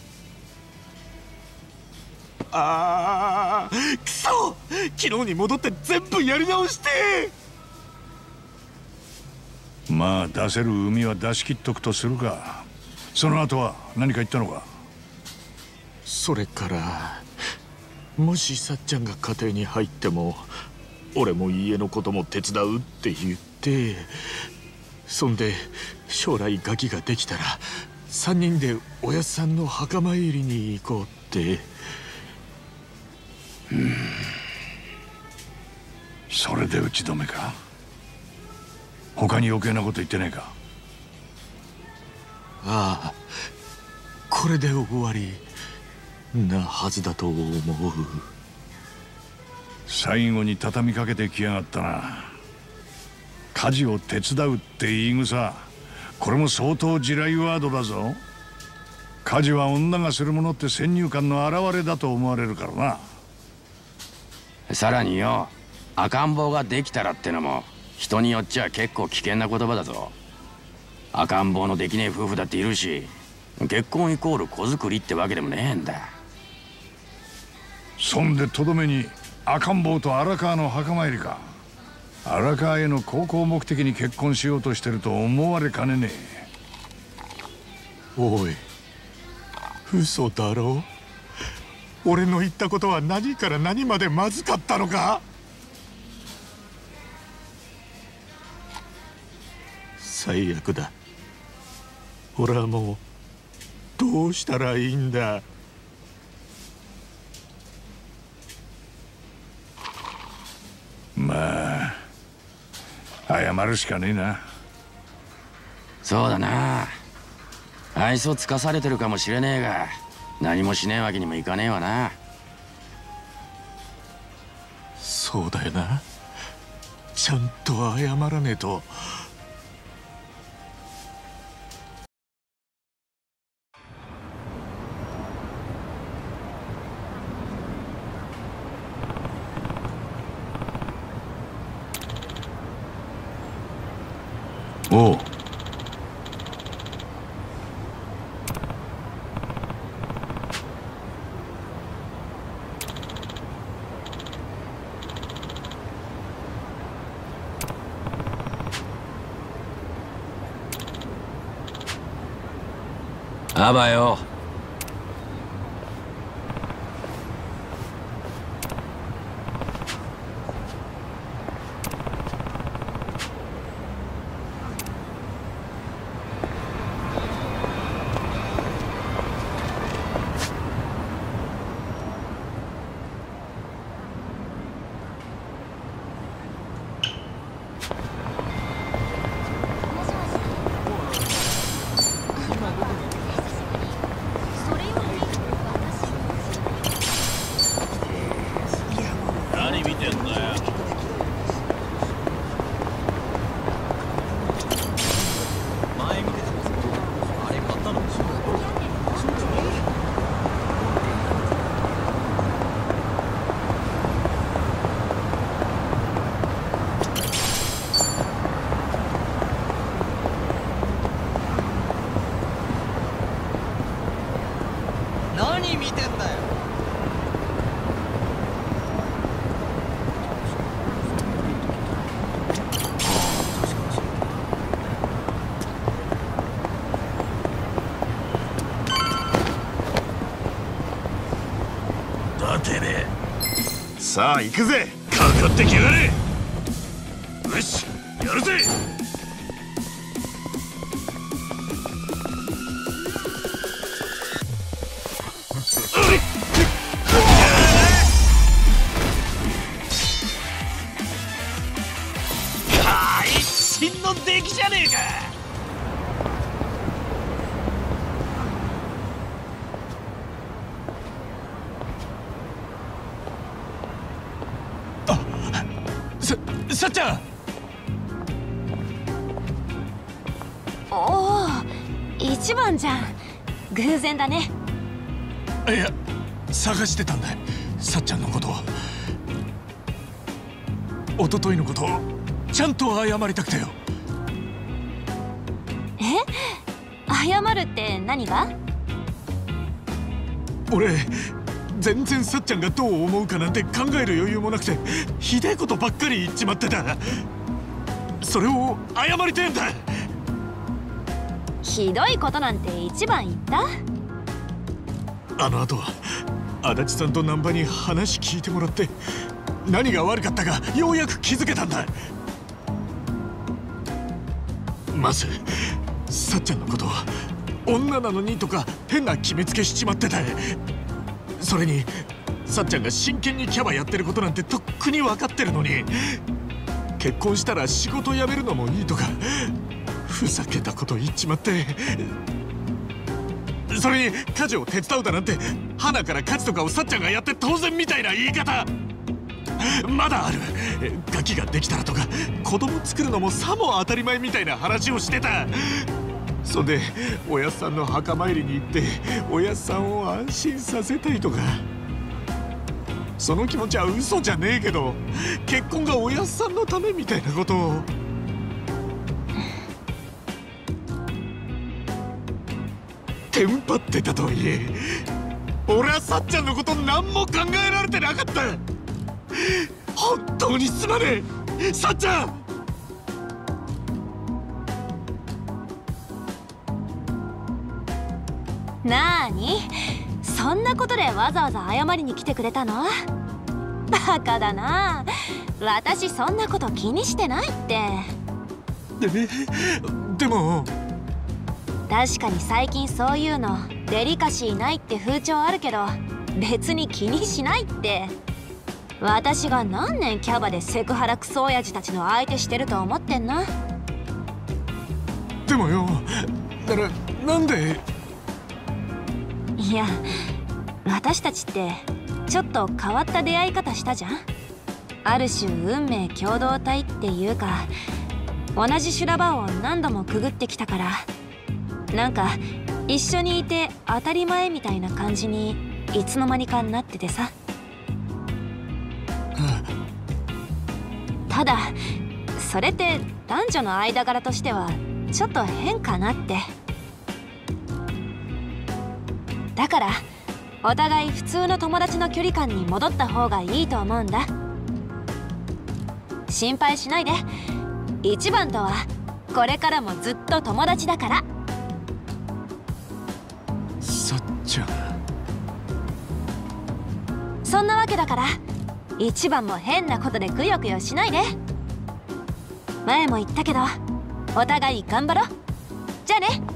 くそ、昨日に戻って全部やり直して。 まあ出せる海は出し切っとくとするか。その後は何か言ったのか。 それからもしさっちゃんが家庭に入っても俺も家のことも手伝うって言って、そんで将来ガキができたら3人でおやっさんの墓参りに行こうって。 それで打ち止めか。他に余計なこと言ってねえか。 ああ、これで終わりなはずだと思う。 最後に畳みかけてきやがったな。家事を手伝うって言い草、これも相当地雷ワードだぞ。家事は女がするものって先入観の表れだと思われるからな。 さらによ、赤ん坊ができたらってのも人によっちゃ結構危険な言葉だぞ。赤ん坊のできねえ夫婦だっているし、結婚イコール子作りってわけでもねえんだ。 そんでとどめに赤ん坊と荒川の墓参りか。荒川への高校目的に結婚しようとしてると思われかねねえ。おい、嘘だろ。俺の言ったことは何から何までまずかったのか。最悪だ。俺はもうどうしたらいいんだ。 まあ謝るしかねえな。 そうだな、愛想つかされてるかもしれねえが何もしねえわけにもいかねえわな。 そうだよな、ちゃんと謝らねえと。 おう。 あばよ。 何見てんだよ。 だてね。 さあ行くぜ。 かかってきやがれ。よし、やるぜ。真の出来じゃねえか。 さっちゃん。 おお、一番じゃん。偶然だね。 いや、探してたんだ、さっちゃんのことを。一昨日のことをちゃんと謝りたくてよ。 謝るって何が？ 俺全然さっちゃんがどう思うかなんて考える余裕もなくて、ひでえことばっかり言っちまってた。それを謝りてえんだ。 ひどいことなんて一番言った？ あの後は足立さんと難波に話聞いてもらって、何が悪かったかようやく気づけたんだ。まずさっちゃんのことは女なのにとか変な決めつけしちまってた。それにさっちゃんが真剣にキャバやってることなんてとっくに分かってるのに、結婚したら仕事辞めるのもいいとかふざけたこと言っちまって。それに家事を手伝うだなんて、花から家事とかをさっちゃんがやって当然みたいな言い方まだある。ガキができたらとか子供作るのもさも当たり前みたいな話をしてた。そんでおやっさんの墓参りに行っておやっさんを安心させたいとか。その気持ちは嘘じゃねえけど、結婚がおやっさんのためみたいなことを。テンパってたとはいえ、俺はさっちゃんのこと何も考えられてなかった。本当にすまねえ、さっちゃん。 なーに、そんなことでわざわざ謝りに来てくれたの？バカだな。私そんなこと気にしてないって。 でも確かに最近そういうのデリカシーないって風潮あるけど、別に気にしないって。私が何年キャバでセクハラクソ親父たちの相手してると思ってんの？ でもよ、なんで。 いや、私たちってちょっと変わった出会い方したじゃん。ある種運命共同体っていうか、同じ修羅場を何度もくぐってきたから、なんか一緒にいて当たり前みたいな感じにいつの間にかなっててさ。ただそれって男女の間柄としてはちょっと変かなって。だからお互い普通の友達の距離感に戻った方がいいと思うんだ。心配しないで。一番とはこれからもずっと友達だから。 さっちゃん。 そんなわけだから一番も変なことでくよくよしないで。前も言ったけどお互い頑張ろう。じゃあね。